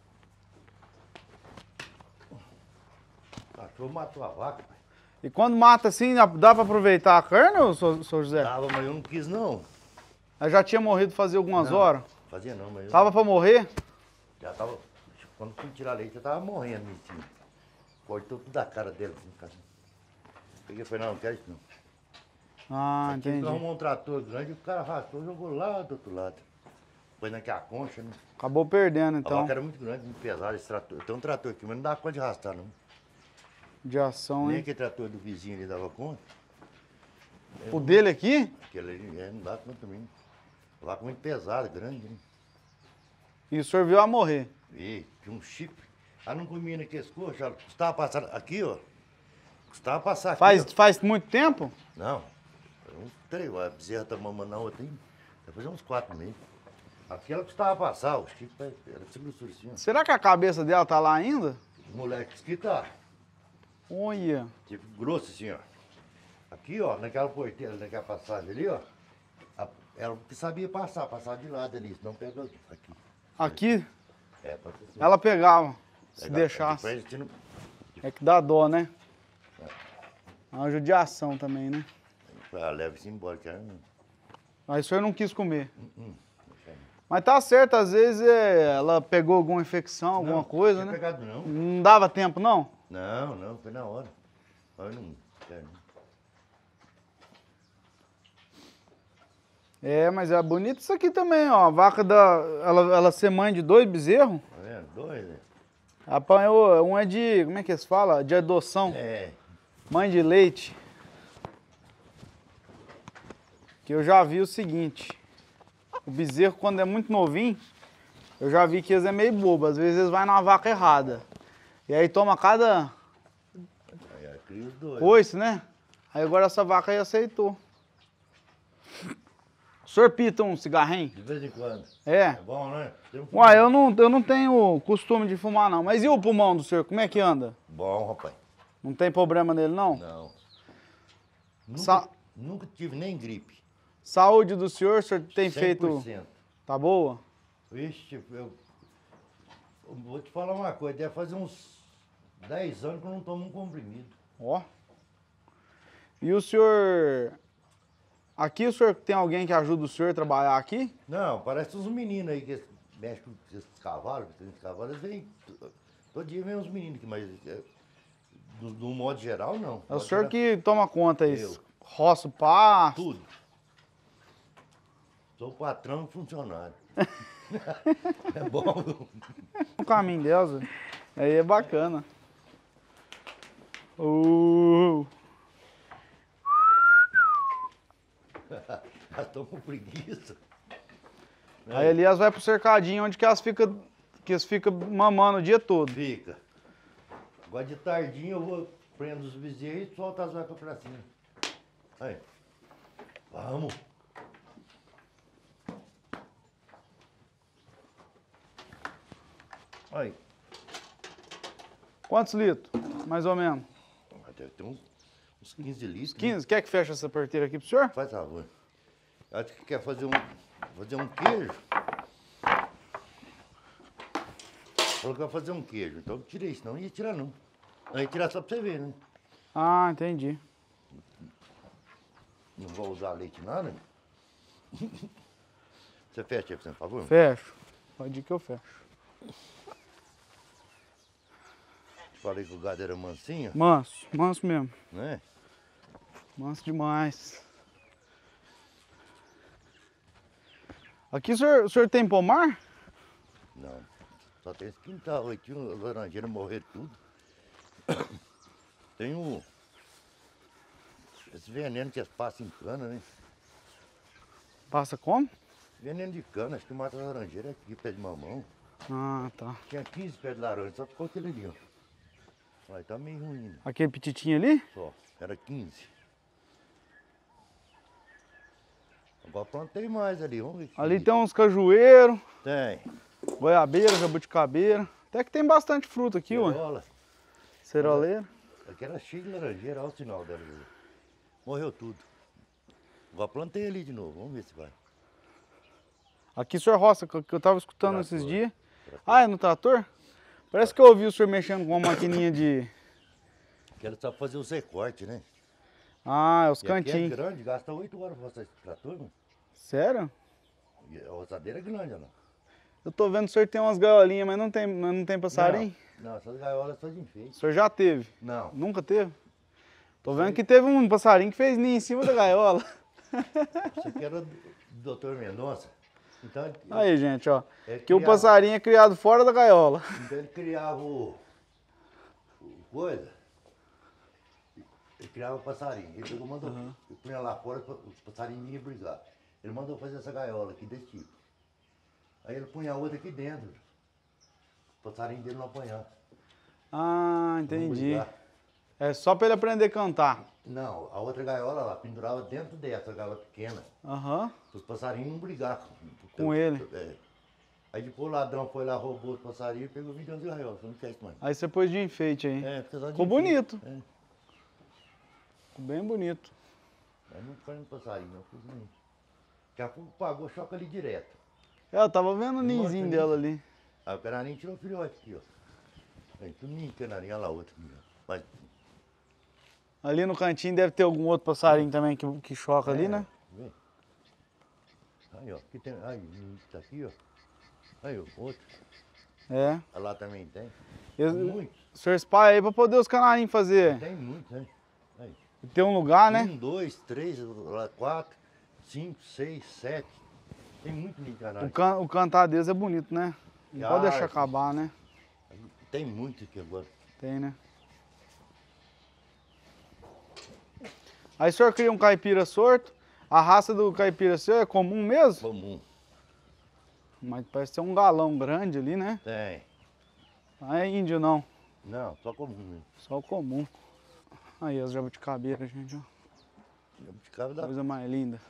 O cachorro matou a vaca, pai. E quando mata assim, dá pra aproveitar a carne, ô, seu, seu José? Tava, mas eu não quis não. Ela já tinha morrido fazia algumas Não, horas? Fazia não, mas eu Tava pra morrer? já tava. Quando fui tirar leite, eu tava morrendo em cima. Cortou tudo a cara dela assim, cara. Peguei e falei, não, não quero isso não. Ah, Aí tive que entendi. arrumar um trator grande, o cara arrastou e jogou lá do outro lado. Foi naquela concha, né? Acabou perdendo, A então, vaca era muito grande, muito pesada esse trator. Tem um trator aqui, mas não dá conta de arrastar, não. de ação, Nem hein? aquele trator do vizinho ali dava conta. O dele aqui? Aquele ali, é, não dá conta também. A vaca muito pesada, grande, né? E o senhor viu ela morrer. E tinha um chifre. Ela não comia naqueles coxos, ela custava passar aqui, ó. Custava passar aqui, Faz, ó. faz muito tempo? Não, eu não tenho, a bezerra tá mamando na outra, hein? Vai fazer uns quatro meses. Aqui ela custava passar, o chifre era essa grossura assim, ó. Será que a cabeça dela tá lá ainda? Os moleques que tá, Olha. tipo grosso assim, ó. Aqui, ó, naquela porteira, naquela passagem ali, ó. a- Ela que sabia passar, passar de lado ali, senão pega aqui. Aqui, É, pode ser assim. ela pegava, se Pega- deixasse. de frente, não- É que dá dó, né? É uma judiação também, né? Ah, leva isso embora, cara. Não, Mas o senhor não quis comer. não, deixa aí. Mas tá certo, às vezes é, ela pegou alguma infecção, alguma Não, coisa, não né? tinha pegado não. Não dava tempo, não? Não, não, foi na hora. Eu não quero não. É, mas é bonito isso aqui também, ó. A vaca da. Ela, ela ser mãe de dois bezerros. Tá vendo? Dois, né? Apanhou. Um é de. Como é que se fala? De adoção. É. Mãe de leite. Que eu já vi o seguinte. O bezerro, quando é muito novinho, eu já vi que eles é meio bobo. Às vezes eles vão na vaca errada. E aí toma cada Aí, aí cria os dois. coice, né? Aí agora essa vaca aí aceitou. O senhor pita um cigarrinho? De vez em quando. É. É bom, né? Tem um Uai, eu não, eu não tenho costume de fumar, não. Mas e o pulmão do senhor? Como é que anda? Bom, rapaz. Não tem problema nele, não? Não. Nunca, Sa- nunca tive nem gripe. Saúde do senhor, o senhor tem cem feito... por cento. Tá boa? Vixe, eu, eu vou te falar uma coisa. Deve fazer uns dez anos que eu não tomo um comprimido. Ó. E o senhor... Aqui o senhor tem alguém que ajuda o senhor a trabalhar aqui? Não, parece uns meninos aí que mexem com esses cavalos, que tem esses cavalos, eles vêm. Todo dia vem uns meninos aqui, mas é, do, do modo geral, não. É o Modo senhor geral, que toma conta aí. Eu. Roça o pasto. Tudo. Sou patrão e funcionário. É bom. O caminho delas, velho. Aí é bacana. Uh, Elas estão com preguiça. Aí ali elas vai pro cercadinho onde que elas ficam que elas ficam mamando o dia todo. Fica. Agora de tardinha eu vou prendo os bezerros e solto as vacas pra cima. Aí. Vamos. Aí. Quantos litros? Mais ou menos. Deve ter uns, uns quinze litros. né? quinze? Quer que feche essa porteira aqui pro senhor? Faz favor. Acho que quer fazer um, fazer um queijo. Falou que vai fazer um queijo. Então eu tirei isso, não ia tirar não. Não ia tirar só pra você ver, né? Ah, entendi. Não vou usar leite nada. Você fecha aí, por favor? Fecho. Pode ir que eu fecho. Falei que o gado era mansinho, Manso, manso mesmo. né? Manso demais. Aqui o senhor, o senhor tem pomar? Não. Só tem esse quintal aqui, as laranjeiras morreram tudo. Tem o... Esse veneno que eles passam em cana, né? Passa como? Veneno de cana, acho que mata a laranjeira aqui, pé de mamão. Ah, tá. Tinha quinze pés de laranja, só ficou aquele ali, ó. Aí tá meio ruim, né? Aquele petitinho ali? Só, era quinze. Agora plantei mais ali, vamos ver. Ali tem uns cajueiros, Tem. goiabeira, jabuticabeira. Até que tem bastante fruta aqui, ué. Cerola. Ceroleira. Aqui era cheio de laranjeira, olha o sinal dela. Morreu tudo. Agora plantei ali de novo, vamos ver se vai. Aqui o senhor roça, que eu tava escutando Trator. esses dias. Trator. Ah, é no trator? Parece que eu ouvi o senhor mexendo com uma maquininha de... Quero só fazer os recortes, né? Ah, é os E aqui é cantinhos. grande, gasta oito horas pra fazer esse trator, mano. Sério? E a roçadeira é grande, ó. Eu tô vendo que o senhor tem umas gaiolinhas, mas não tem, mas não tem passarinho? Não, não, essas gaiolas são de O enfeite. senhor já teve? Não. Nunca teve? Tô vendo que teve um passarinho que fez ninho em cima da gaiola. Isso aqui era do doutor Mendonça. Então, ele- Aí, gente, ó. ele Que o criava- passarinho é criado fora da gaiola. Então ele criava o, o coisa, ele criava o passarinho. Ele pegou, mandou, ele punha lá fora, os passarinhos vinham brigar. Ele mandou fazer essa gaiola aqui desse tipo. Aí ele punha a outra aqui dentro. O passarinho dele não apanhar. Ah, Não entendi. brigar. É só pra ele aprender a cantar. Não, a outra gaiola lá, pendurava dentro dessa gaiola pequena. Aham. Os passarinhos não brigar com, Com ele. É. Aí depois o ladrão foi lá, roubou os passarinhos e pegou vinte e onze gaiolas. Não quer isso mais. Aí você pôs de enfeite aí. É, apesar de Ficou enfim, bonito. É. Ficou bem bonito. Mas não foi no passarinho, não fiz nem. Daqui a pouco pagou, choca ali direto. É, eu tava vendo o ninhozinho Nossa, dela ali. Aí o canarinho tirou o filhote aqui, ó. Aí tudo ninho canarinho, olha lá outro. aqui, ó. Mas, Ali no cantinho deve ter algum outro passarinho também que, que choca ali, é, né? vê. Aí, ó. Aqui tem, aí, um tá aqui, ó. Aí, ó, outro. É. Ah, lá também tem. Eu, Tem muito. o senhor espalha aí pra poder os canarinhos fazer. Tem muito, né? Aí. Ter um lugar, né? Um, dois, três, lá, quatro, cinco, seis, sete. Tem muito ninho de O, canário. can, o cantar deles é bonito, né? Não Ah, pode deixar sim. acabar, né? Tem muito aqui agora. Tem, né? Aí o senhor cria um caipira sorto. A raça do caipira seu é comum mesmo? Comum. Mas parece ser um galão grande ali, né? Tem. Não é índio não, Não, só comum mesmo. só o comum. Aí as jabuticabeiras, gente, ó. Jabuticaba dá. Coisa mais linda.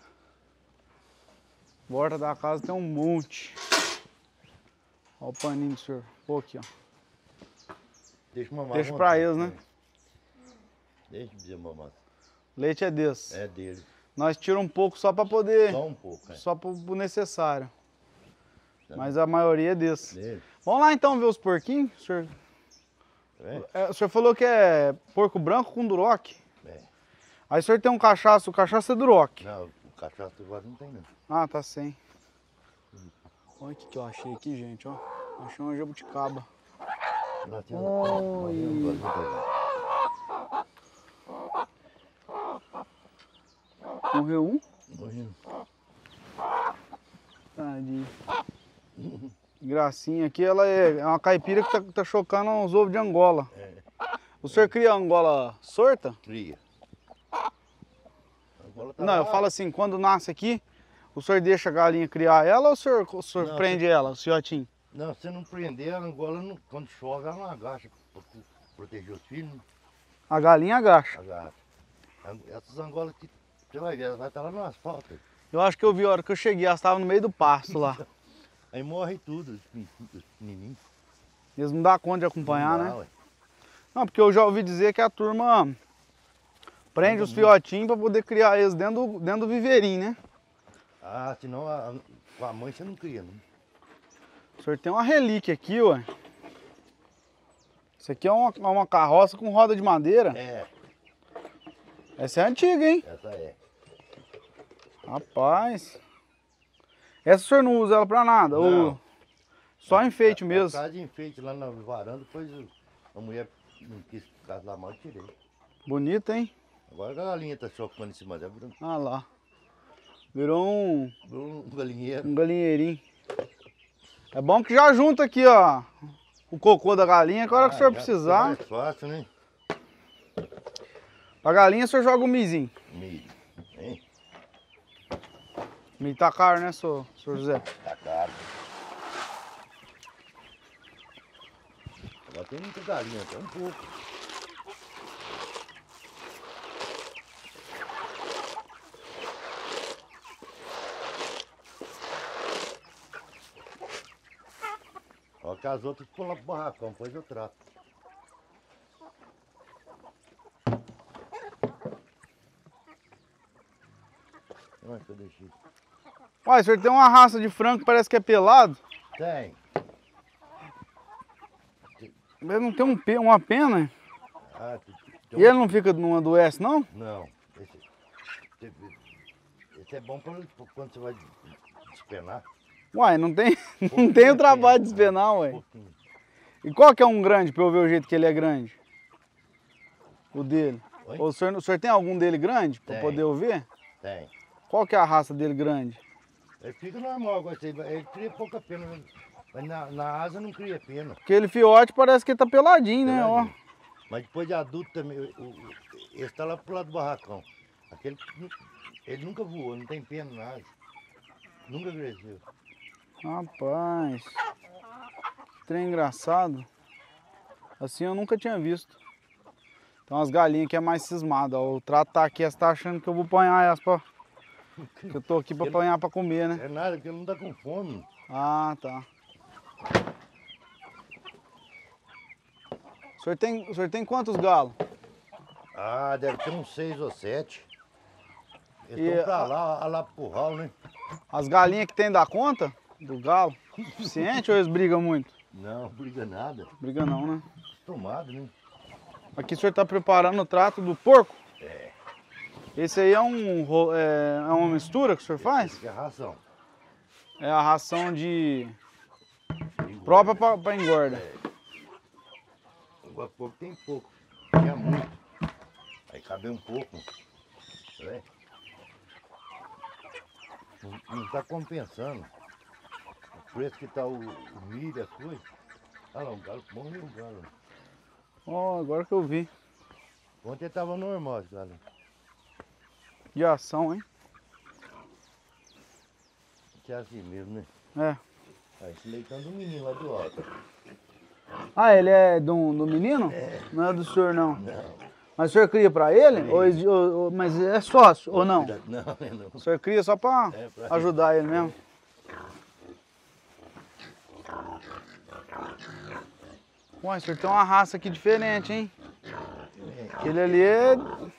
Borda da casa tem um monte. Olha o paninho do senhor. Pô, aqui, ó. Deixa mamar. Deixa à pra vontade, eles, né? Deixa eu dizer mamar. Leite é desse. É dele. Nós tiramos um pouco só pra poder. Só um pouco, é. Só pro, pro necessário. Tá. Mas a maioria é desse. Dele. Vamos lá então ver os porquinhos. O senhor, É? é, o senhor falou que é porco branco com duroc. É. Aí o senhor tem um cachaço, o cachaço é duroc. Não, o cachaço agora não tem não. Ah, tá sem. Olha o que, que eu achei aqui, gente, ó. Achei uma jabuticaba. Lá tem Oi. um agora. Morreu um? Morrendo. Tadinho. Gracinha. Aqui ela é, é uma caipira que tá, tá chocando uns ovos de Angola. É. O senhor cria Angola sorta? Cria. Agora tá Não, eu lá. falo assim, quando nasce aqui, o senhor deixa a galinha criar ela ou o senhor, o senhor Não, prende ela, o fiotinho? Não, se não prender, a Angola, não, quando chove, ela não agacha pra pro- proteger os filhos. Não A galinha agacha. agacha. A- Essas Angolas que você vai ver, elas vai estar lá no asfalto. Eu acho que eu vi a hora que eu cheguei, elas estavam no meio do pasto lá. Aí morre tudo, os pen- os pequenininhos. Eles não dão conta de acompanhar, Não dá, né? ué. Não, porque eu já ouvi dizer que a turma prende Anda os muito. fiotinhos para poder criar eles dentro do, dentro do viveirinho, né? Ah, senão a, a- com a mãe você não cria, não. O senhor tem uma relíquia aqui, ué. Isso aqui é uma, uma carroça com roda de madeira. É, Essa é antiga, hein? essa é. Rapaz. Essa o senhor não usa ela pra nada? Não. Ou só enfeite É- é mesmo? casa de enfeite lá na varanda, depois o- a mulher não quis casar mal, eu tirei. Bonito, hein? Agora a galinha tá chocando em cima dela. Virou Ah lá. Virou um, um galinheiro. um galinheirinho. É bom que já junta aqui, ó, o cocô da galinha, que a hora Ah, que o senhor já precisar. fica mais fácil, né? Pra galinha o senhor joga o mizinho. Milho. Hein? Milho tá caro, né, senhor, senhor José? Tá caro. Agora tem muita galinha, até um pouco. Ó, que as outras ficam lá pro barracão, depois eu trato. Onde que eu deixei? Uai, o senhor tem uma raça de frango que parece que é pelado. Tem. Mas não tem um pe uma pena. Ah, tem, tem E ele não fica, não adoece, não? Não. Esse, esse, esse é bom pra, pra quando você vai despenar. Uai, não tem, não tem o trabalho de despenar, Um ué. pouquinho. E qual que é um grande, pra eu ver o jeito que ele é grande? O dele. Oi? O senhor, o senhor tem algum dele grande, pra Tem. poder eu ver? Tem. Qual que é a raça dele grande? Ele fica normal, agora você- ele cria pouca pena, mas na, na asa não cria pena. Aquele fiote parece que ele tá peladinho, né? Ó. Peladinho. Mas depois de adulto também, o, o, esse tá lá pro lado do barracão. Aquele, nu- ele nunca voou, não tem pena na asa. Nunca cresceu. Rapaz. Que trem engraçado. Assim eu nunca tinha visto. Tem umas galinhas que é mais cismada. Ó. O trato tá aqui, elas tá achando que eu vou apanhar elas pra... Que eu tô aqui pra apanhar pra comer, né? É nada, porque ele não tá com fome. Ah, tá. O senhor tem, o senhor tem quantos galos? Ah, deve ter uns seis ou sete. Eles E estão pra a- lá, lá pro curral, né? As galinhas que tem dá conta do galo? Suficiente ou eles brigam muito? Não, briga nada. Briga não, né? Tomado, né? Aqui o senhor tá preparando o trato do porco? É. Esse aí é, um, ro- é, é uma mistura que o senhor faz? Essa que é a ração. É a ração de... própria pra, pra engorda. É. Agora pouco tem pouco. Tinha muito. Aí cabe um pouco. Tá vendo? Não, não tá compensando. O preço que tá o, o milho, as coisas. Olha lá, um galo, morreu um galo. Ó, agora que eu vi. Ontem tava normal esse galo. De ação, hein? Que é assim mesmo, né? É. Ah, esse leitão do menino lá do alto. Ah, ele é do, do menino? É. Não é do senhor, não. Não. Mas o senhor cria pra ele? Cria. Ou, eles- ou- ou- mas é sócio, ou não? Não, é não. O senhor cria só pra É, pra ajudar ele mesmo? Ué, o senhor tem uma raça aqui diferente, hein? Aquele ali é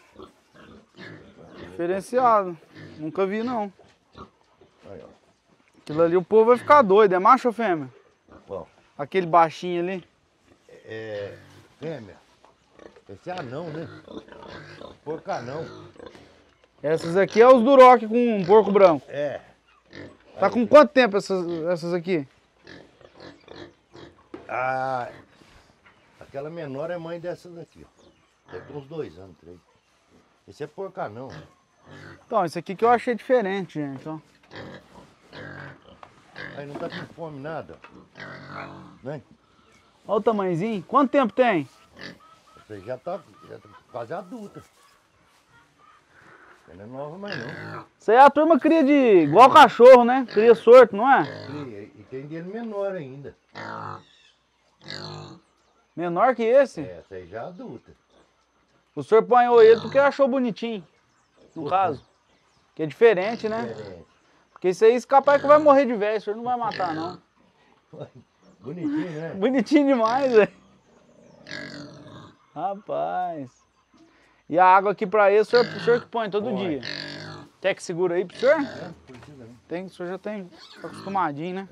diferenciado. Nunca vi, não. Aí, ó. Aquilo ali o povo vai ficar doido. É macho ou fêmea? Bom, Aquele baixinho ali. é. Fêmea. Esse é anão, né? Porco anão. Essas aqui é os Duroc com um porco branco. É. Tá com quanto tempo essas, essas aqui? Ah, aquela menor é mãe dessas aqui, ó. Deve ter uns dois anos, três. Esse é porco anão. Então, esse aqui que eu achei diferente, gente. Ó. Aí não tá com fome nada. Né? Olha o tamanhozinho. Quanto tempo tem? Você já tá, já tá quase adulta. Ela não é nova mais não. Isso aí a turma cria de igual cachorro, né? Cria sorto, não é? E, e tem dele menor ainda. Menor que esse. É, essa aí já é adulta. O senhor apanhou ele porque achou bonitinho. No caso. Que é diferente, né? Diferente. Porque isso aí, esse capaz que vai morrer de velho. O senhor não vai matar, não. Bonitinho, né? Bonitinho demais, velho. Rapaz. E a água aqui pra ele, o senhor, o senhor que põe todo Põe. dia. Quer que segura aí pro senhor? É, precisa não. Tem, o senhor já tem tá acostumadinho, né?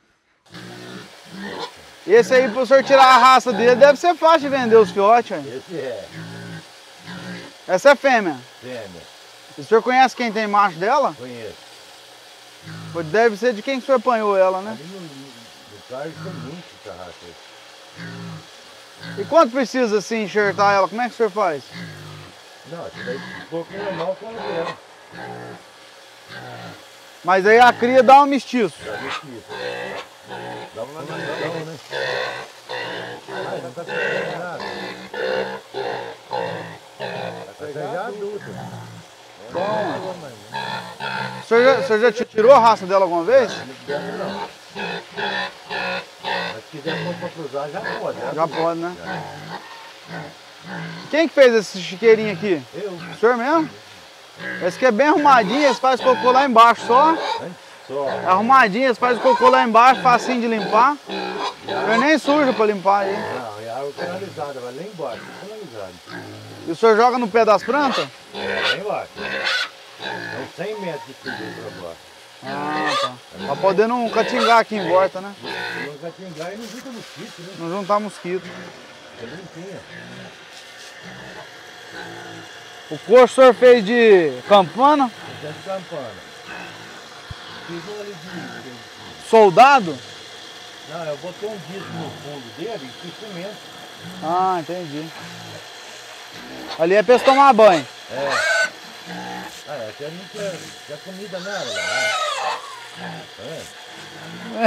Esse aí, pro senhor tirar a raça dele, deve ser fácil de vender os fiotes, velho. Esse é Essa é fêmea. fêmea. O senhor conhece quem tem macho dela? Conheço. Deve ser de quem que o senhor apanhou ela, né? Ali no, no, no carro tem muito essa raça aí. E quando precisa assim enxertar ela, como é que o senhor faz? Não, isso daí um pouco normal com ela. Mas aí a cria dá um mestiço. Dá mestiço. Dá uma lamidão, né? Ah, não tá pegando nada. Tá pegando adulta. Bom. O senhor, já, o senhor já tirou a raça dela alguma vez? Não, não. Mas se quiser pôr pra cruzar, já pode. Já, já pode, né? Já. Quem que fez esse chiqueirinho aqui? Eu. O senhor mesmo? Esse aqui é bem arrumadinho, eles fazem cocô lá embaixo só. Só. É arrumadinho, eles fazem cocô lá embaixo, facinho de limpar. Eu nem sujo pra limpar aí. Não, é água canalizada, vai lá embaixo, canalizada. E o senhor joga no pé das plantas? É, lá embaixo. É uns cem metros de tudo pra baixo. Ah, tá. Pra poder não catingar aqui em volta, né? Não catingar e não junta mosquito, né? Não juntar mosquito. É limpinha. O coxo o senhor fez de campana? Fiz de campana. Fiz um ali de... Soldado? Não, eu botei um disco no fundo dele e fiz cimento. Ah, entendi. Ali é pra eles tomar banho. É. Ah, é, até não quer, quer comida nela lá, né? É.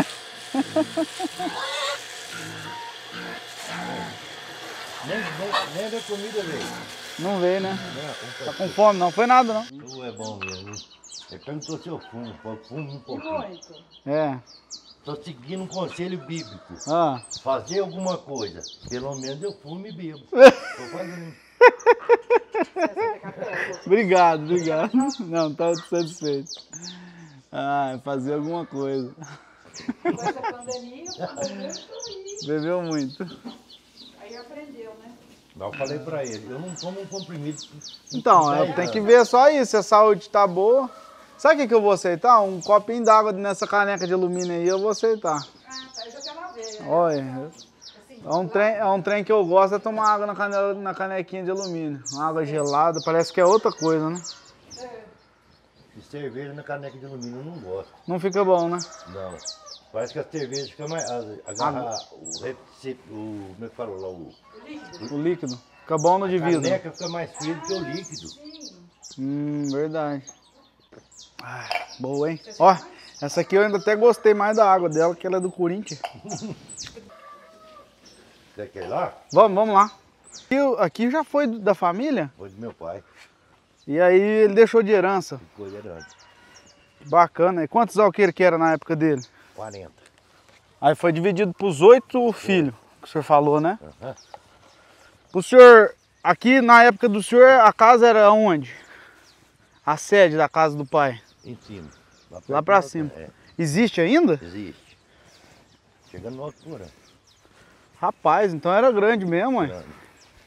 Nem, nem, nem da comida veio. Não veio, né? Não, tá com fome, não foi nada, não. Tu é bom mesmo. Ele perguntou se eu fumo, eu fumo um pouquinho. É. Tô seguindo um conselho bíblico. Ah. Fazer alguma coisa. Pelo menos eu fumo e bebo. Tô fazendo. Obrigado, obrigado. Não, tá satisfeito. Ah, fazer alguma coisa. Depois da pandemia, bebeu muito. Aí aprendeu, né? Não, eu falei pra ele, eu não tomo um comprimido. Então, eu tenho que ver só isso, se a saúde tá boa. Sabe o que, que eu vou aceitar? Um copinho d'água nessa caneca de alumínio aí, eu vou aceitar. Ah, tá, eu já quero ver. Olha, é um, trem, é um trem que eu gosto, é tomar água na, canela, na canequinha de alumínio. Uma água gelada, parece que é outra coisa, né? É. E cerveja na caneca de alumínio eu não gosto. Não fica bom, né? Não. Parece que a cerveja fica mais... Agarra o, recipe, o... Como é que fala lá? O, O líquido? O líquido. Fica bom no de a vidro. caneca fica mais fria do que o líquido. Sim. Hum, verdade. Ah, boa, hein? Ó, essa aqui eu ainda até gostei mais da água dela, que ela é do Corinthians. Você quer ir lá? Vamos, vamos lá. Aqui, aqui já foi da família? Foi do meu pai. E aí ele deixou de herança. Ficou herança. Bacana. E quantos alqueires que era na época dele? quarenta. Aí foi dividido pros oito filhos, que o senhor falou, né? Uhum. O senhor, aqui na época do senhor, a casa era onde? A sede da casa do pai? Em cima. Lá, Lá pra cima. É. Existe ainda? Existe. Chegando no altura. Rapaz, então era grande mesmo, ué. Grande.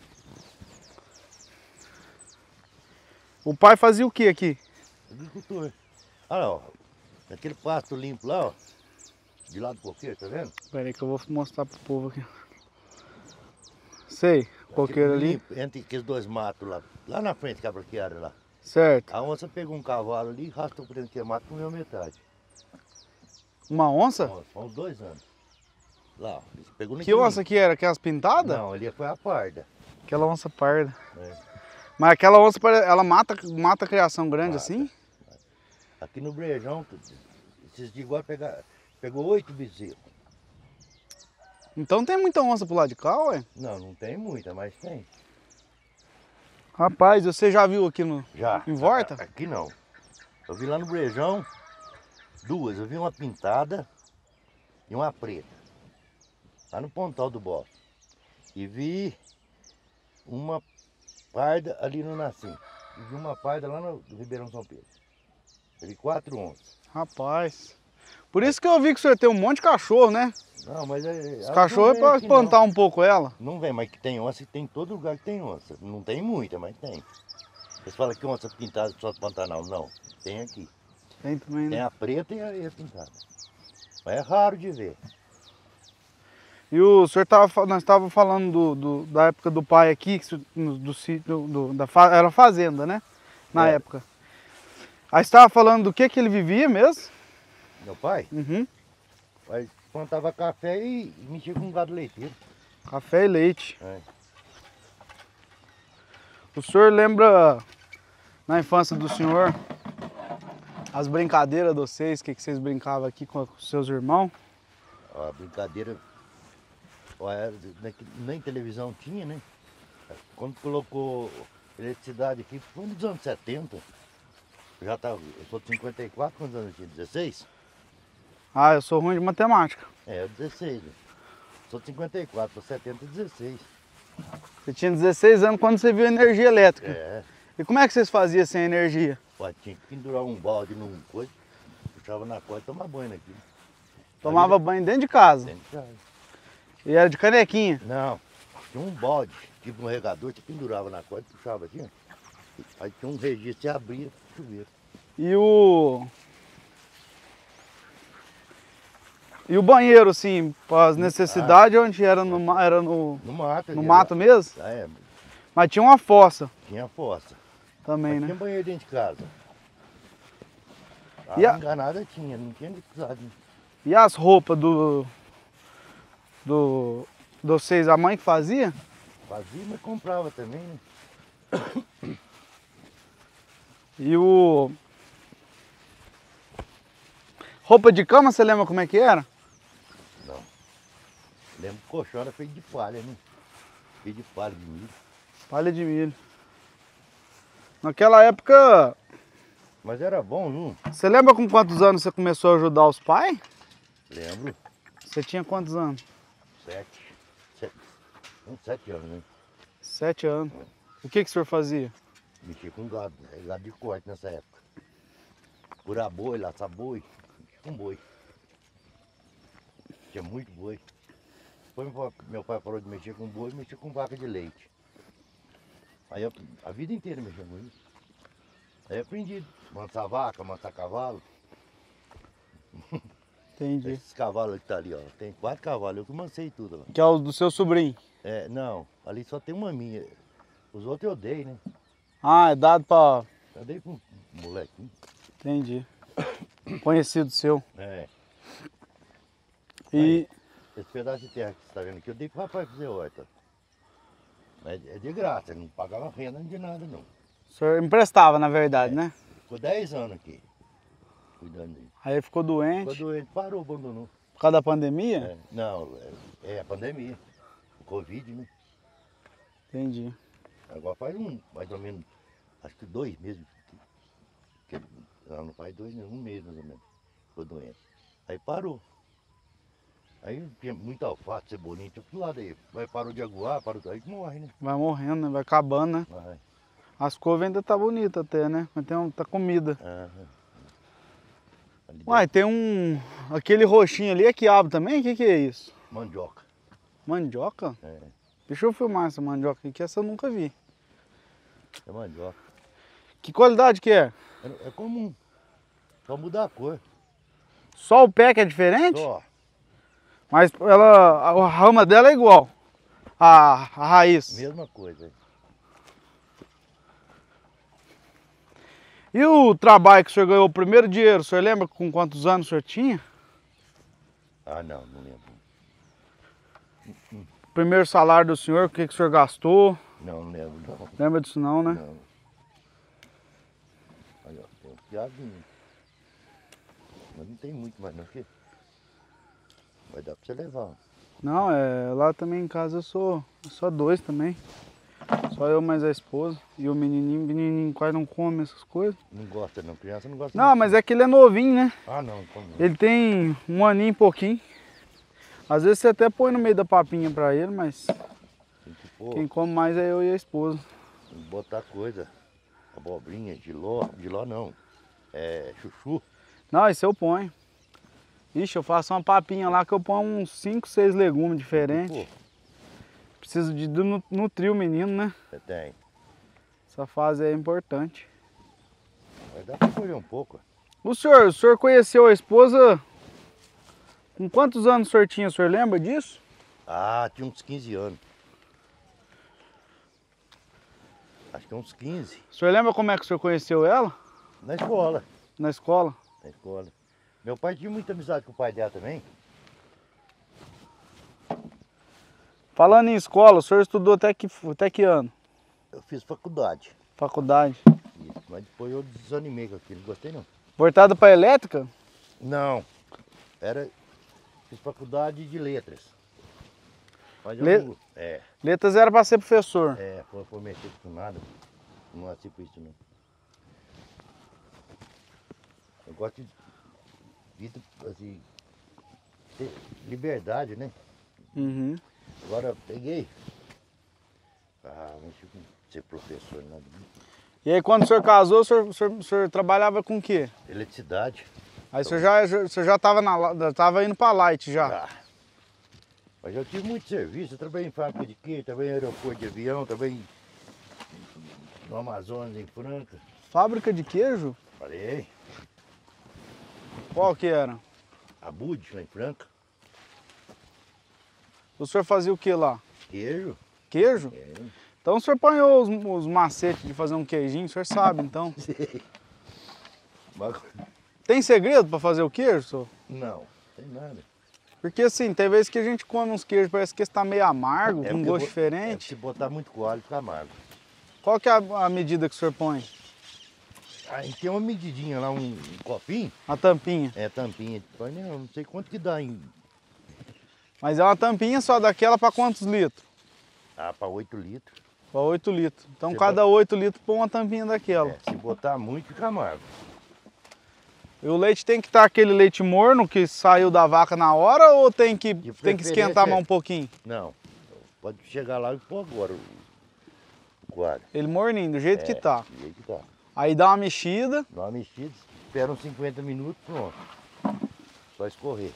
O pai fazia o que aqui? Agricultor. Olha lá, ó. Aquele pasto limpo lá, ó. De lado do coqueiro, tá vendo? Espera aí que eu vou mostrar pro povo aqui. Sei, coqueiro ali. Limpo, entre aqueles dois matos lá. Lá na frente, cabra que era lá. Certo. A onça pegou um cavalo ali, arrastou por dentro do mato e comeu metade. Uma onça? Nossa, há uns dois anos. Lá, ó. Pegou Que onça que era? Aquelas pintadas? Não, ali foi a parda. Aquela onça parda. É. Mas aquela onça, ela mata, mata a criação grande Mata. assim? Aqui no Brejão, esses dias agora pegar, pegou oito bezerros. Então tem muita onça pro lado de cá, ué? Não, não tem muita, mas tem. Rapaz, você já viu aqui no... Já. Em volta? A- Aqui não. Eu vi lá no Brejão, duas. Eu vi uma pintada e uma preta. Lá no Pontal do Bosque. E vi uma parda ali no Nassim. E vi uma parda lá no Ribeirão São Pedro. Eu vi quatro onças. Rapaz. Por isso que eu vi que o senhor tem um monte de cachorro, né? Não, mas é. Os cachorros é pra espantar um pouco ela. Não vem, mas que tem onça, tem em todo lugar que tem onça. Não tem muita, mas tem. Vocês falam que onça pintada só do Pantanal. Não, tem aqui. Tem também, Tem né? a preta e a, e a pintada. Mas é raro de ver. E o senhor tava, nós estávamos falando do, do- da época do pai aqui, que do, do sítio, do- da, fa- era fazenda, né? Na É. época. Aí você estava falando do que que ele vivia mesmo? Meu pai, Uhum. pai plantava café e mexia com gado leiteiro. Café e leite. É. O senhor lembra, na infância do senhor, as brincadeiras de vocês, o que, que vocês brincavam aqui com os seus irmãos? A brincadeira, ó, era- nem, nem televisão tinha, né? Quando colocou eletricidade aqui, foi nos anos setenta. Eu já tava, eu sou de cinquenta e quatro, quantos anos eu tinha? dezesseis? Ah, eu sou ruim de matemática. É, eu dezesseis. Né? Sou de cinquenta e quatro, sou setenta e dezesseis. Você tinha dezesseis anos quando você viu energia elétrica. É, E como é que vocês faziam sem energia? ó, tinha que pendurar um balde num coisa, puxava na corda e tomava banho naquilo. Tomava banho dentro de casa. Dentro de casa. E era de canequinha. Não, tinha um balde, tipo um regador, você pendurava na corda e puxava assim, ó. Aí tinha um registro, você abria, chuveiro. E o... E o banheiro, assim, para as necessidades, onde era no, ma- era no, No mato. no ali, mato lá. mesmo? Ah, é, Mas tinha uma fossa tinha fossa. também, Mas né? tinha banheiro dentro de casa. A E a- enganada tinha, não tinha necessidade. E as roupas do... Do... De vocês, a mãe que fazia? Fazia, mas comprava também, né? E o... Roupa de cama, você lembra como é que era? Não. Lembro que o colchão era feito de palha, né? Feito de palha, de milho. Palha de milho. Naquela época, Mas era bom, viu? você lembra com quantos anos você começou a ajudar os pais? Lembro. Você tinha quantos anos? Sete. Sete. Uns sete anos, né? Sete anos. O que, que o senhor fazia? Mexia com gado, é gado de corte nessa época. Curar boi, laçar boi, com boi. Tinha muito boi. Depois meu pai- meu pai parou de mexer com boi e mexia com vaca de leite. Aí eu, a vida inteira mexia com isso. Aí eu aprendi a mansar vaca, mansar cavalo. Entendi. Esses cavalos que tá ali, ó. Tem quatro cavalos, eu que mansei tudo lá. Que é o do seu sobrinho. É, não, ali só tem uma minha. Os outros eu dei, né? Ah, é dado pra... Eu dei pra um molequinho. Entendi. Conhecido seu. É. E... Esse pedaço de terra que você está vendo aqui, eu dei pro rapaz fazer horta. Mas é de graça, não pagava renda de nada não. O senhor emprestava, na verdade, né? Ficou dez anos aqui, cuidando dele. Aí ficou Ficou doente doente, parou, abandonou. por causa da pandemia? É, não, é, é a pandemia, o Covid, né? Entendi. Agora faz um, mais ou menos, acho que dois meses. Que, não, não faz dois, um mês mais ou menos, ficou doente. Aí parou. Aí tinha muita alface, cebolinha, tinha pro lado aí. Aí parou de aguar, parou, aí morre, né? Vai morrendo, né? Vai acabando, né? Vai. As couves ainda tá bonita até, né? Mas tem um, tá comida. Aham. Ali Uai, tem um... Aquele roxinho ali é quiabo também? O que que é isso? dentro, mandioca. Mandioca? É, Deixa eu filmar essa mandioca aqui, que essa eu nunca vi. é mandioca. Que qualidade que é? É, é comum. Só mudar a cor. Só o pé que é diferente? Só. Mas ela, a rama dela é igual. A, a raiz. Mesma coisa. E o trabalho que o senhor ganhou, o primeiro dinheiro, o senhor lembra com quantos anos o senhor tinha? Ah, não, não lembro. O primeiro salário do senhor, o que, que o senhor gastou? Não, não lembro, não. Lembra disso não, né? Não. Olha, ó, tem um piadinho. Mas não tem muito mais não, porque vai dar pra você levar. Não, é, lá também em casa eu sou só dois também. Só eu mais a esposa. E o menininho, o menininho quase não come essas coisas. Não gosta não, criança não gosta Não, mas é que ele é novinho, né? Ah, não, como não. Ele tem um aninho e pouquinho. Às vezes você até põe no meio da papinha pra ele, mas Tem que pôr, quem come mais é eu e a esposa. tem que botar coisa. Abobrinha, giló, giló não. É chuchu. Não, isso eu ponho. Ixi, eu faço uma papinha lá que eu ponho uns cinco, seis legumes diferentes. Pô, Preciso de nu- nutrir o menino, né? você tem. Essa fase é importante. Vai dar pra colher um pouco. O senhor, o senhor conheceu a esposa com quantos anos o senhor tinha? O senhor lembra disso? Ah, tinha uns quinze anos. Acho que uns quinze. O senhor lembra como é que o senhor conheceu ela? Na escola. Na escola? Na escola. Meu pai tinha muita amizade com o pai dela também. Falando em escola, o senhor estudou até que, até que ano? Eu fiz faculdade. Faculdade. Isso, mas depois eu desanimei com aquilo, não gostei não. Voltado para elétrica? Não, era, fiz faculdade de letras. Mas eu Le- não, é, Letras era para ser professor. é, foi, foi mexer com nada, não nasci com isso não. Eu gosto de vida, assim, ter liberdade, né? Uhum. Agora eu peguei, ah, não sei como ser professor, nada. E aí quando o senhor casou, o senhor, o senhor- o senhor trabalhava com o quê? Eletricidade. Aí o senhor já, já- o senhor já estava na, tava indo para Light já. Ah, mas eu tive muito serviço, eu trabalhei em fábrica de queijo, trabalhei em aeroporto de avião, trabalhei no Amazonas, em Franca. Fábrica de queijo? Falei, Qual que era? a Bud, lá em Franca, O senhor fazia o que lá? queijo. Queijo? É, Então o senhor apanhou os, os macetes de fazer um queijinho, o senhor sabe então. sei. Mas, Tem segredo para fazer o queijo, senhor? não, tem nada. Porque assim, tem vezes que a gente come uns queijos, parece que está meio amargo, É com um porque gosto bo- diferente. é, se botar muito coalho, fica amargo. Qual que é a, a medida que o senhor põe? Aí tem uma medidinha lá, um, um copinho, A tampinha. é tampinha, põe, né, eu não sei quanto que dá em, Mas é uma tampinha só daquela para quantos litros? ah, para oito litros. Para oito litros. Então Você cada oito litros põe uma tampinha daquela. É, se botar muito, fica amargo. E o leite tem que estar aquele leite morno que saiu da vaca na hora ou tem que, De tem que esquentar preferência, mais um pouquinho? Não, pode chegar lá e pôr agora o, o coalho. Ele morninho, do jeito que tá. Do jeito que tá. Aí dá uma mexida. Dá uma mexida, espera uns cinquenta minutos, pronto. Só escorrer.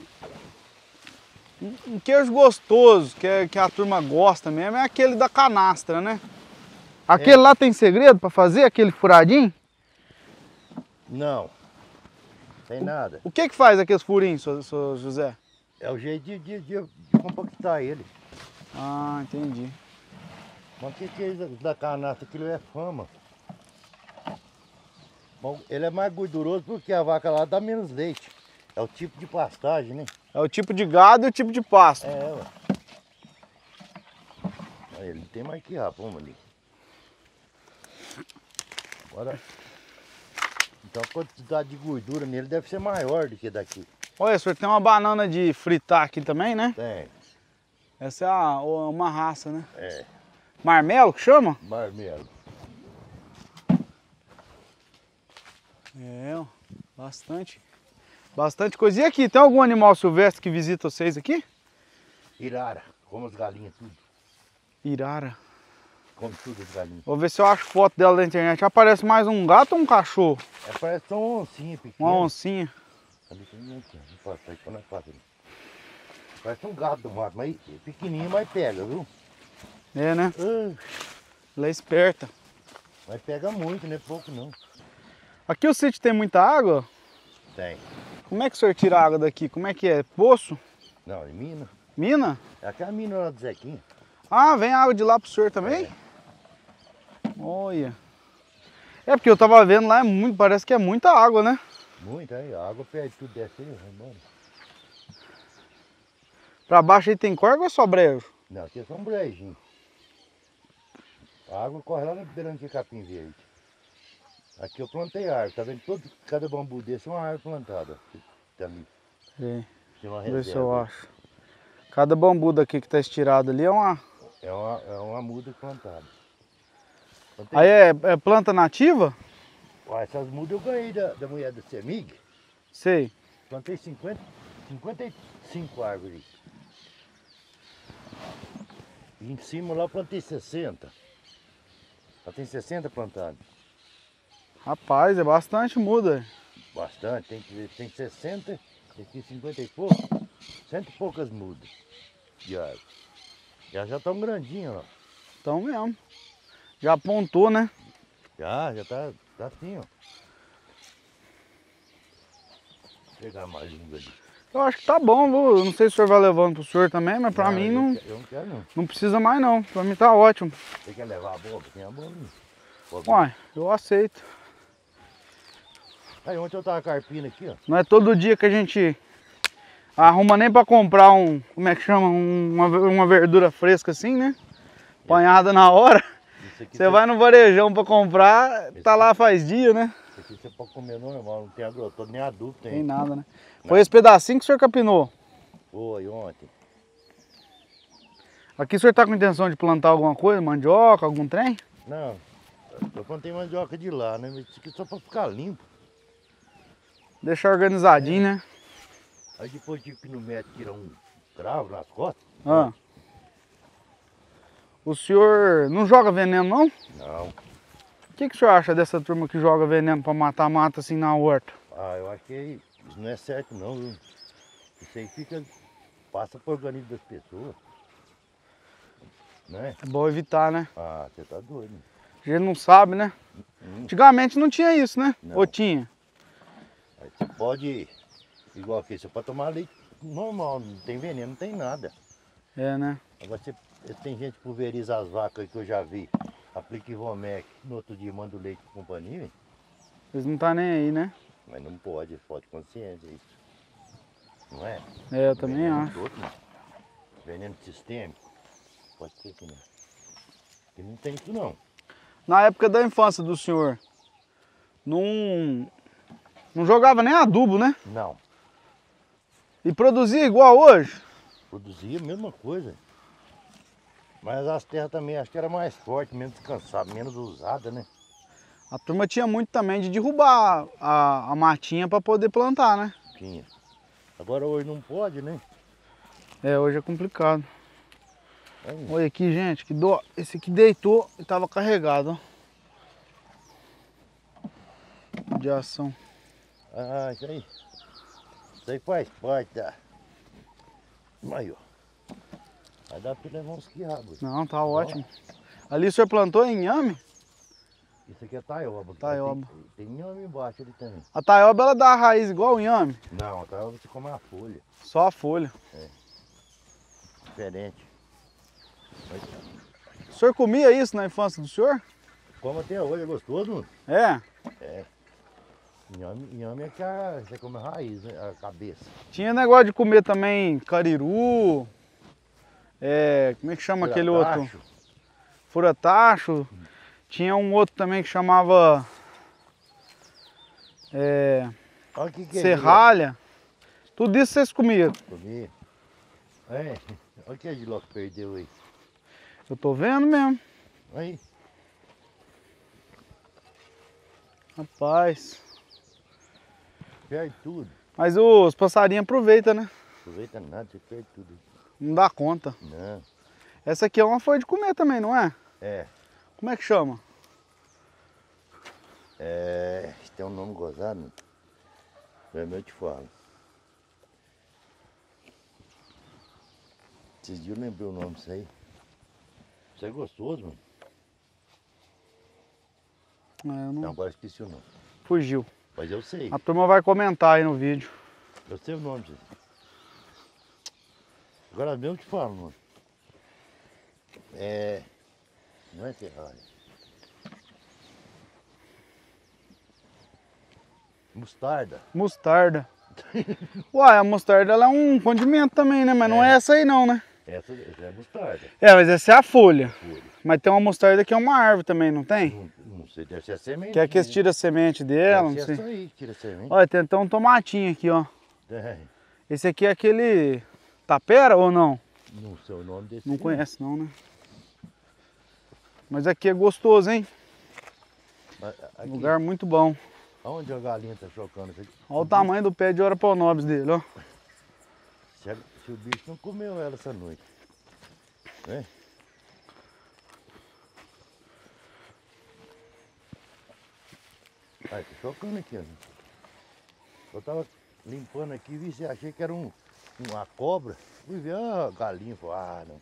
Um queijo gostoso, que, é, que a turma gosta mesmo, é aquele da canastra, né? Aquele É. lá tem segredo para fazer, aquele furadinho? Não, tem nada. O que que faz aqueles furinhos, seu, seu José? É o jeito de, de, de, de compactar ele. Ah, entendi. Mas o que, que é isso da canastra? Aquilo é fama. Bom, ele é mais gorduroso porque a vaca lá dá menos leite. É o tipo de pastagem, né? É o tipo de gado e o tipo de pasto. É, ué. Olha, ele tem mais que rapa, vamos ali. Agora, então a quantidade de gordura nele deve ser maior do que daqui. Olha, o senhor tem uma banana de fritar aqui também, né? Tem, Essa é a- uma raça, né? é, Marmelo que chama? marmelo. É, ó, bastante. Bastante coisa. E aqui, tem algum animal silvestre que visita vocês aqui? Irara, come as galinhas tudo. Irara. Come tudo as galinhas. Vou ver se eu acho foto dela na internet. Aparece mais um gato ou um cachorro? É, parece uma oncinha pequena. Uma oncinha. Ali tem um aqui, não passa aí, não é fácil. Parece um gato do mato, mas é pequenininho, mas pega, viu? É, né? Ah, Ela é esperta. mas pega muito, não é pouco não. Aqui o sítio tem muita água? Tem. Como é que o senhor tira a água daqui? Como é que é? Poço? Não, em Minas. Mina? É aquela mina lá do Zequinha. Ah, vem água de lá pro senhor também? Olha. É porque eu tava vendo lá, é muito, parece que é muita água, né? Muito, aí, a água perde tudo, desce aí, vai embora. Pra baixo aí tem corgo ou é só brejo? Não, aqui é só um brejinho. A água corre lá na beirando de capim verde. Aqui eu plantei árvore, tá vendo? Todo, cada bambu desse é uma árvore plantada. Tá ali. É. Tem uma Deixa eu ver se eu reserva. acho. Cada bambu daqui que tá estirado ali é uma... É uma, é uma muda plantada. Plantei- Aí é, é planta nativa? Ó, essas mudas eu ganhei da, da mulher da Semig. Sei. Plantei cinquenta, cinquenta e cinco árvores. E em cima lá eu plantei sessenta. Ela tem sessenta plantadas. Rapaz, é bastante muda. Bastante, tem, que ver, tem sessenta, tem aqui cinquenta e pouco, cento e poucas mudas de árvore. Já já estão grandinhas, ó. Então mesmo. Já apontou, né? Já, já tá, tá assim, ó. Vou pegar mais um ali. Eu acho que tá bom, viu? Eu não sei se o senhor vai levando pro senhor também, mas pra Não, mim eu não, que- Eu não quero não. não precisa mais não. Pra mim tá ótimo. Você quer levar a bomba? Tem a bomba. Uai, eu aceito. Aí ontem eu tava carpindo aqui, ó. Não é todo dia que a gente Arruma nem pra comprar um, como é que chama? Um- uma, uma verdura fresca assim, né? Apanhada na hora. Isso aqui Você vai no varejão pra comprar, tá lá faz dia, né? Isso aqui você pode comer normal, não tem agrotóxico, nem adubo tem. Tem nada, né? Foi esse pedacinho que o senhor capinou. Foi ontem. Aqui o senhor tá com intenção de plantar alguma coisa, mandioca, algum trem? Não, eu plantei mandioca de lá, né? Mas isso aqui só pra ficar limpo. Deixar organizadinho, né? Aí depois tive que ir no médico tirar um cravo nas costas. Ah. O senhor não joga veneno, não? Não. O que, que o senhor acha dessa turma que joga veneno pra matar a mata assim na horta? Ah, eu acho que isso não é certo não, viu? Isso aí fica, passa pro organismo das pessoas. Né? É bom evitar, né? Ah, você tá doido. A gente não sabe, né? Hum. Antigamente não tinha isso, né? Não. Ou tinha? Aí você pode, igual aqui, você pode tomar leite normal, não tem veneno, não tem nada. É, né? Agora você, tem gente que pulveriza as vacas aí que eu já vi, aplica Ivomec, no outro dia manda o leite para companhia, Eles não tá nem aí, né? mas não pode, falta de consciência isso. Não é? É, eu também Veneno acho. todo, né? Veneno sistêmico, pode ser que não. Que não tem isso não. Na época da infância do senhor, não, não jogava nem adubo, né? Não, E produzia igual hoje. produzia a mesma coisa. Mas as terras também acho que era mais forte, menos descansada, menos usada, né? A turma tinha muito também de derrubar a, a matinha para poder plantar, né? Tinha. Agora hoje não pode, né? É, hoje é complicado. Aí, Olha aqui, gente, que dó. Esse aqui deitou e tava carregado, ó. De ação. ah, isso aí. Isso aí faz parte da. Aí, ó. Vai dar pra levar uns quiabos. Não, tá ótimo. Ali o senhor plantou em inhame? Isso aqui é taioba. Taioba. Tem, tem inhame embaixo ali também. A taioba ela dá a raiz igual o inhame, Não, a taioba você come a folha. só a folha. Diferente. Mas, O senhor comia isso na infância do senhor? como até hoje, é gostoso, mano. É. Inhame, inhame é que a, você come a raiz, né? A cabeça. Tinha negócio de comer também cariru. É, como é que chama aquele outro? Tacho. Furatacho. Tinha um outro também que chamava é, Olha o que que é serralha. Tudo isso vocês comiam. Comi. É, olha o que a Giló que perdeu aí. Eu tô vendo mesmo. Aí, Rapaz. perde tudo. Mas os passarinhos aproveitam, né? Aproveita nada, você perde tudo. Não dá conta. Não. Essa aqui é uma folha de comer também, não é? É, Como é que chama? é, tem um nome gozado. Primeiro eu te falo. Esses dias eu lembrei o nome disso aí. Isso é gostoso, mano. É, eu não... Agora esqueci o nome. Fugiu. Mas eu sei. A turma vai comentar aí no vídeo. Eu sei o nome disso. Agora mesmo eu te falo, mano. É. Não é serralha. Mostarda. Mostarda. Uai, a mostarda ela é um condimento também, né? Mas não é essa aí não, né? Essa, essa é mostarda. É, mas essa é a folha. Folha. Mas tem uma mostarda que é uma árvore também, não tem? Não, não sei, deve ser a semente. Que é que eles tiram a semente dela, não Deve ser sei. essa aí que tira a semente. Olha, tem até um tomatinho aqui, ó. É, Esse aqui é aquele tapera ou não? não sei o nome desse. Não aí. conhece não, né? Mas aqui é gostoso, hein? Mas, aqui, Lugar muito bom. Aonde a galinha tá chocando isso aqui? Olha o tamanho do pé de Oraponobis dele, ó. Se, a- se o bicho não comeu ela essa noite. Né? Ai, tá chocando aqui, ó. Eu tava limpando aqui e vi, achei que era um, uma cobra. Fui ver a galinha, falei, ah, não.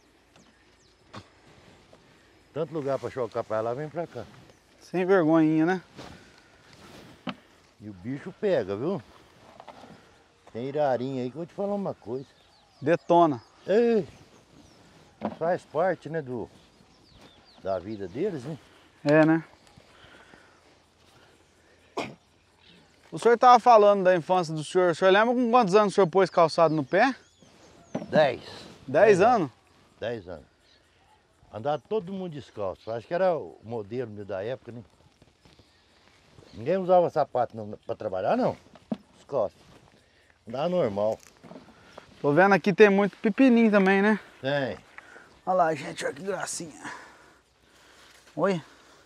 Tanto lugar pra chocar pra lá, vem pra cá. Sem vergonhinha, né? E o bicho pega, viu? Tem irarinha aí que eu vou te falar uma coisa. Detona. Ei, faz parte, né, do, da vida deles, né? É, né? O senhor estava falando da infância do senhor. O senhor lembra com quantos anos o senhor pôs calçado no pé? Dez. Dez anos? Dez anos. Andava todo mundo descalço. Acho que era o modelo da época, né? Ninguém usava sapato para trabalhar, não. Descalço. Andava normal. Tô vendo aqui tem muito pepininho também, né? Tem. Olha lá, gente, olha que gracinha. Oi.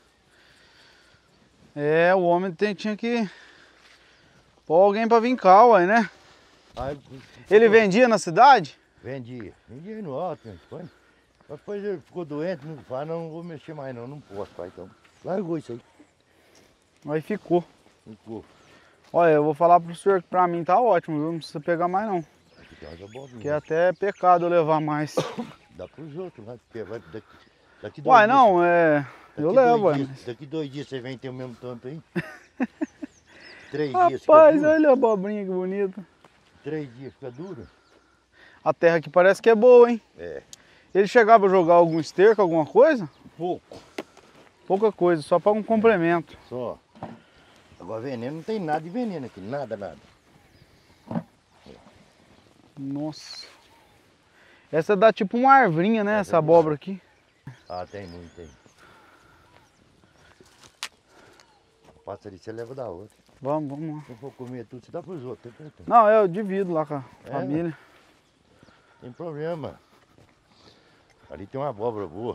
É, o homem tem, tinha que pôr alguém pra vir cá, ué, né? Aí, Ele vendia na cidade? vendia. Vendia aí no alto, né? Foi. Depois ele ficou doente, não falou, não, não vou mexer mais não, não posso, pai. Então, largou isso aí. Aí ficou. Ficou. Olha, eu vou falar pro senhor que pra mim tá ótimo, viu? Não precisa pegar mais não. Aqui tem umas abobrinhas. Porque é até pecado eu levar mais. Dá pros outros, vai, vai daqui, daqui dois Uai, dias. não, é... Daqui Eu dois levo, ué. dias- Daqui dois dias você vem ter o mesmo tanto aí. Três dias fica Rapaz, duro. olha a abobrinha que bonita. Três dias fica duro. A terra aqui parece que é boa, hein? É. Ele chegava a jogar algum esterco, alguma coisa? Pouco. Pouca coisa, só para um complemento. Só. Agora veneno não tem nada de veneno aqui, nada, nada. Nossa. Essa dá tipo uma arvrinha, né? É Essa verdade. abóbora aqui. Ah, tem muito, tem. Passa ali, você leva da outra. Vamos, vamos lá. Se eu for comer tudo, você dá pros outros. Tem, tem, Não, eu divido lá com a É, família. tem problema. Ali tem uma abóbora boa.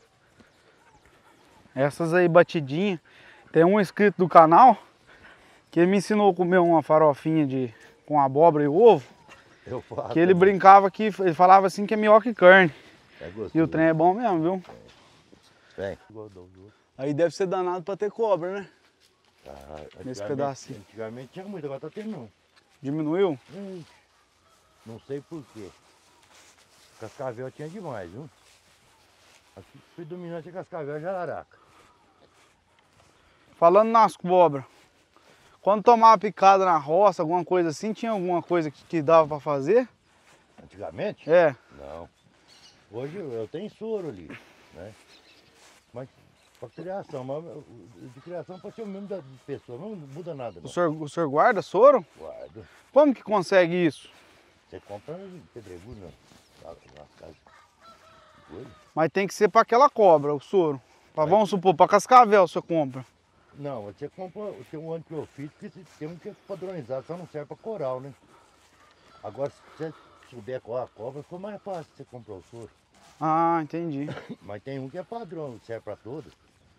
Essas aí batidinhas. Tem um inscrito do canal que ele me ensinou a comer uma farofinha de, com abóbora e ovo. Eu faço. Que ele também. brincava que, ele falava assim que é melhor que carne. É gostoso. E o trem é bom mesmo, viu? Vem. Igual do outro. Aí deve ser danado pra ter cobra, né? Ah, Nesse antigamente- pedacinho. Antigamente tinha muito, agora tá tendo não. Diminuiu? Hum, Não sei por quê. Cascavel tinha demais, viu? Aqui foi dominante é cascavel e jararaca. Falando nas cobras, quando tomava picada na roça, alguma coisa assim, tinha alguma coisa que, que dava pra fazer? Antigamente? É. Não. Hoje eu eu tenho soro ali, né? Mas pra criação, mas o- o de criação pode ser o mesmo da de pessoa, não muda nada. O Não. senhor, o senhor guarda soro? Guarda. Como que consegue isso? Você compra em pedregulho, né? Lá, lá, casa. Coisa. Mas tem que ser pra aquela cobra, o soro. Pra, vamos supor, pra cascavel você compra. Não, você compra, tem um antiofítico que tem um que é padronizado, só não serve para coral, né? Agora, se você souber qual é a cobra, ficou mais fácil você comprar o soro. Ah, entendi. Mas tem um que é padrão, serve para todas.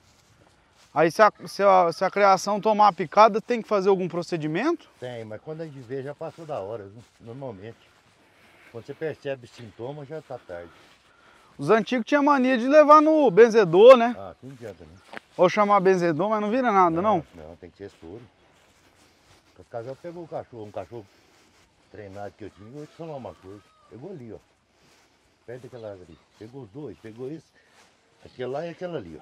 Aí se a, se, a, se a criação tomar a picada, tem que fazer algum procedimento? Tem, mas quando a gente vê já passou da hora, viu? Normalmente. Quando você percebe sintomas, já está tarde. Os antigos tinham mania de levar no benzedor, né? Ah, não adianta, né? Ou chamar benzedor, mas não vira nada, não? Não, tem que ser soro. O casal pegou o cachorro, um cachorro treinado que eu tinha, eu vou te falar uma coisa. Pegou ali, ó. Perto daquela árvore ali. Pegou os dois, pegou esse, aquele lá e aquela ali, ó.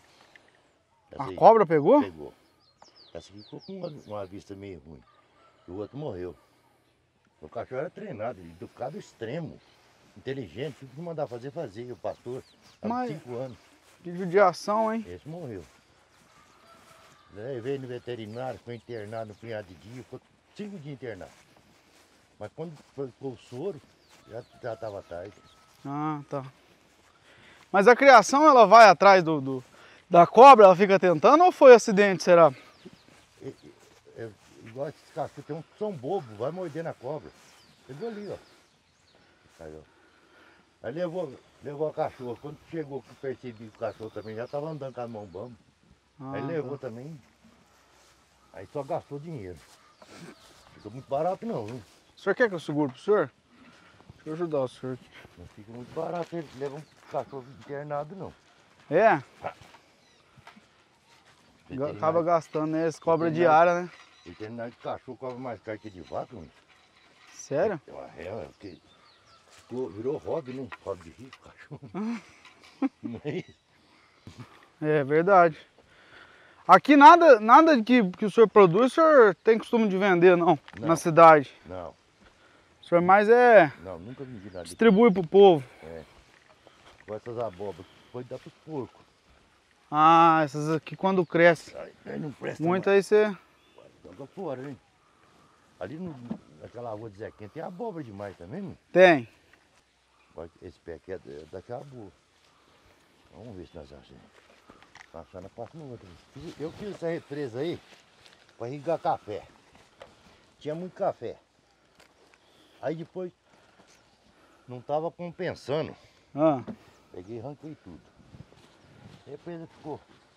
Essa A aí cobra pegou? Pegou. Essa aqui ficou com uma, uma vista meio ruim. E o outro morreu. O cachorro era treinado, educado extremo, inteligente, tudo que mandava fazer, fazia. O pastor, há Mas- cinco anos, Que judiação, hein? esse morreu. Daí veio no veterinário, foi internado no punhado de dia, ficou cinco dias internado. Mas quando foi o soro, já estava tarde. Ah, tá. Mas a criação, ela vai atrás do, do- da cobra, ela fica tentando ou foi acidente, será? É, é, igual esses cachorros, tem um que são bobo, vai morder na cobra. Pegou ali, ó. Aí, ó. Aí levou, levou a cachorra. Quando chegou que eu percebi que o cachorro também já estava andando com a mão bamba. Ah, Aí levou tá. também. Aí só gastou dinheiro. Ficou muito barato não, viu? O senhor quer que eu segure pro senhor? Deixa eu ajudar o senhor aqui. Não fica muito barato ele levar um cachorro internado não. É? Veterinário- Acaba gastando, né? Esse cobra Veterinário- diária, né? Veterinário de cachorro cobra mais caro que de vaca, mano. Sério? É, é, porque ficou- virou hobby, né? Hobby de rico, cachorro. Não é isso? É verdade. Aqui nada, nada que, que o senhor produz, o senhor tem costume de vender, não? Não. Na cidade. Não, O senhor mais é... não, nunca vendi nada. distribui pro povo. Com essas abóboras, pode dar pros porcos. Ah, essas aqui quando cresce Aí, aí não presta muito, mais. aí você... Dá Joga fora, hein? Ali no, naquela rua de Zequinha tem abóbora demais também, mano. Tem. Esse pé aqui é daquela boa. Vamos ver se nós achamos. Passar na parte no outro. Eu fiz essa represa aí para irrigar café. Tinha muito café. Aí depois não estava compensando. Ah. Peguei e arranquei tudo. A represa ficou.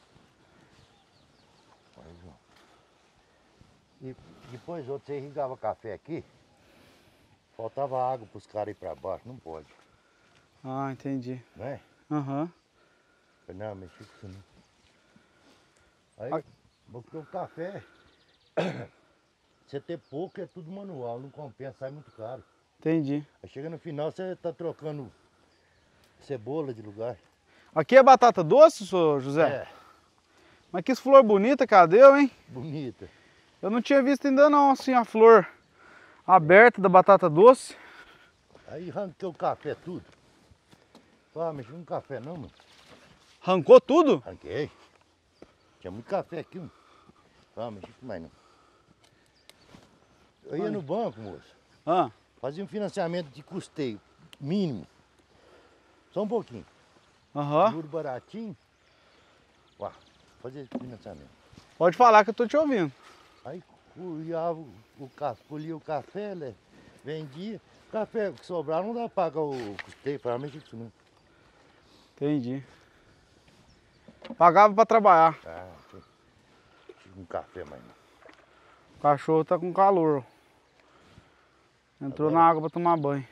Olha, João. E depois outro, você irrigava café aqui, faltava água para os caras ir para baixo, não pode. Ah, entendi. Não é? Aham. Uhum. Não, mexe com isso não. Aí, porque o café, você ter pouco é tudo manual, não compensa, sai muito caro. Entendi. Aí chega no final, você tá trocando cebola de lugar. Aqui é batata doce, senhor José? É. Mas que flor bonita, cadê, hein? Bonita. Eu não tinha visto ainda não, assim, a flor aberta da batata doce. Aí arranquei o café tudo. Ah, mexi com café não, mano. Arrancou tudo? Arranquei. Tinha muito café aqui, mano. Ah, mexi com mais não. Eu ia Ai. no banco, moço. Ah. Fazia um financiamento de custeio mínimo. Só um pouquinho. Aham. Juro baratinho. Uá, fazia esse financiamento. Pode falar que eu tô te ouvindo. Aí colhia o, o, ca- colhia o café, né? Vendia. Café que sobrar não dá pra pagar o custeio, para mexer com isso não. Entendi. Pagava pra trabalhar. Ah, tinha tinha um café mais não. O cachorro tá com calor. Entrou Agora- na água pra tomar banho.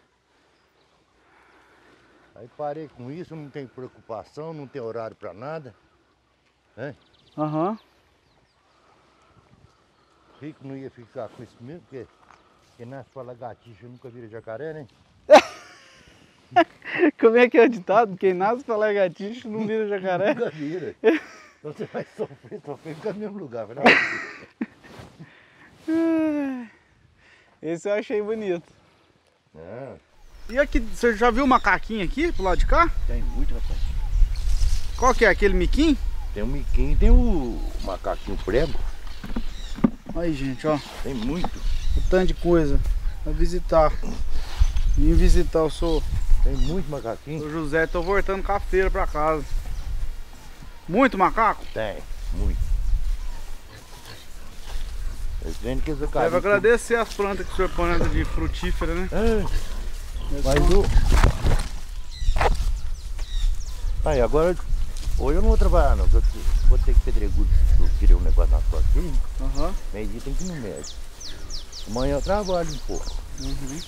Aí parei com isso, não tem preocupação, não tem horário pra nada. Hein? Aham. Rico não ia ficar com isso mesmo, porque quem nasce pra lagartixa nunca vira jacaré, né? Como é que é o ditado? Quem nasce pra lagartixa não vira jacaré? Nunca vira. Então você vai sofrer, sofrer, fica no mesmo lugar. Vai dar uma- Esse eu achei bonito. Não, E aqui, você já viu o macaquinho aqui, pro lado de cá? tem muito, rapaz. Qual que é? Aquele miquinho? Tem o miquinho, tem o macaquinho prego. Aí, gente, ó. Tem muito. O tanto de coisa. Pra visitar. Vim visitar o senhor, Tem muito macaquinho. o José. Tô voltando com a feira pra casa. Muito macaco? Tem, muito. Eles vendem que eles Deve acabam. agradecer as plantas que o senhor põe de frutífera, né? Mas o... Aí, agora, hoje eu não vou trabalhar não, porque eu vou ter que pedregulho, eu tirei um negócio na sua aqui, Aham. meio dia tem que ir no médico. Amanhã eu trabalho um pouco. Uhum.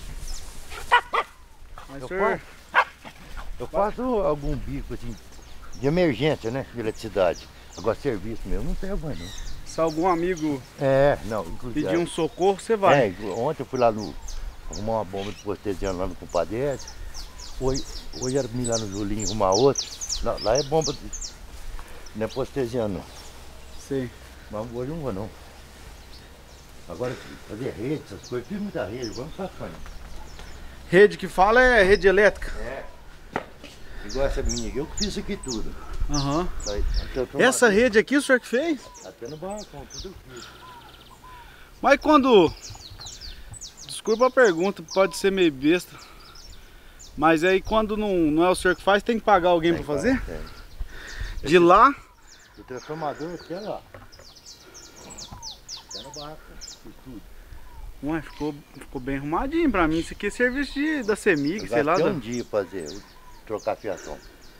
Mas Eu o senhor... Eu faço algum bico assim, de emergência, né, de eletricidade. Agora serviço meu não tem mais não. Se algum amigo É, não, inclusive. pedir um socorro, você vai. É, ontem eu fui lá no. Arrumar uma bomba de postesiano lá no compadre. Hoje, hoje era pra mim lá no Julinho arrumar outra. Lá, lá é bomba de. Não é postesiano não. Sei. Mas hoje não vou não. Agora fazer rede, essas coisas, fiz muita rede, vamos passando. Rede que fala é rede elétrica. É. Igual essa minha aqui, eu que fiz isso aqui tudo. Aham. Aí, até eu tô Essa batendo- rede aqui o senhor que fez? Até no balcão, tudo eu fiz. Mas quando... Desculpa a pergunta, pode ser meio besta. Mas aí quando não, não é o senhor que faz, tem que pagar alguém Tem, pra fazer? tem. De lá? O transformador até lá. Até no balcão, fiz tudo. Ué, ficou, ficou bem arrumadinho pra mim. Isso aqui é serviço de, da CEMIG, Eu sei lá. gastei da- um dia fazer, trocar a fiação.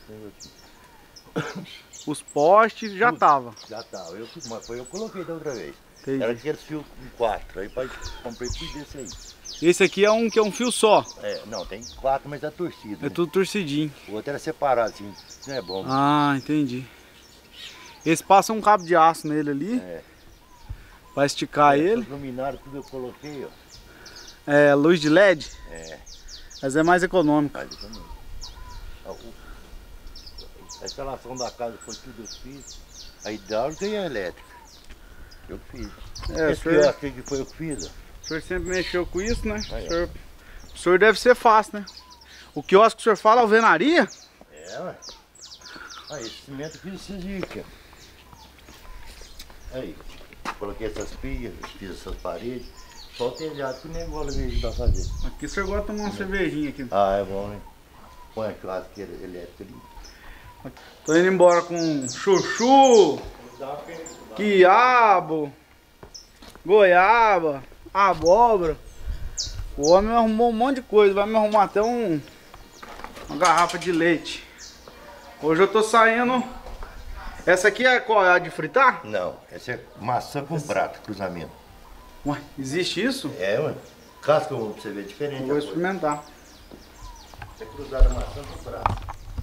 Os postes já Tudo. tava. Já tá, eu, fiz, mas foi eu que coloquei da outra vez. Entendi. Era aqueles fios com quatro, aí pai, comprei tudo desse aí. Esse aqui é um que é um fio só. É, não, tem quatro, mas é torcido. É né? tudo torcidinho. O outro era separado, assim, não é bom. Ah, entendi. Esse passa um cabo de aço nele ali, É. pra esticar Essas ele. luminárias, tudo eu coloquei, ó. É luz de L E D, É, mas é mais econômico. faz isso também. Ó, o- A instalação da casa foi tudo eu fiz. A hidráulica e a elétrica. Eu fiz. É, o Esse senhor, quiosque aqui foi eu que fiz, ó. o senhor sempre mexeu com isso, né? Aí, O ó. senhor, o senhor deve ser fácil, né? O quiosque que o senhor fala, alvenaria? É, ué. Aí, esse cimento eu fiz esses dias aqui, ó. Aí. coloquei essas pias, fiz essas paredes. Só o telhado que nem bola me ajudar a fazer. Aqui você gosta de tomar uma cervejinha aqui. Ah, é bom, né? Põe a churrasqueira elétrica ali. Tô indo embora com chuchu, quiabo, goiaba, abóbora. O homem arrumou um monte de coisa, vai me arrumar até um, uma garrafa de leite. Hoje eu tô saindo. Essa aqui é qual? É a de fritar? Não, essa é maçã com prato, cruzamento. Ué, existe isso? É, ué. Casca pra você ver diferente. Eu vou experimentar. É cruzada maçã com prato.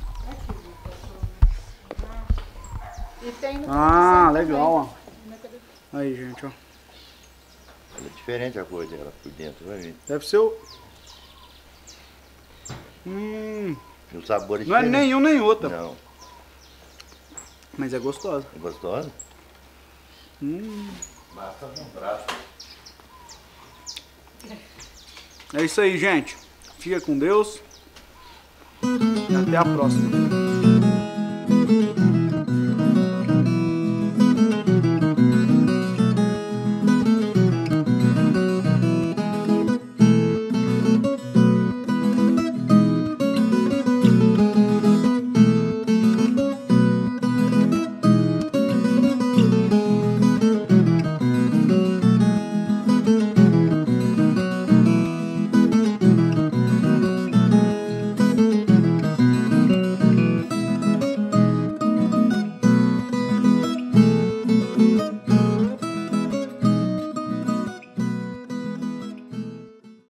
E tem no Ah, também. legal, ó. Aí, gente, ó. É diferente a cor dela por dentro, vai ver. Deve ser o... Hum, E o sabor é não é diferente. nenhum nem outra. Não. Mas é gostosa. É gostosa? Hum. Maçã com prato. É isso aí, gente. Fica com Deus. E até a próxima.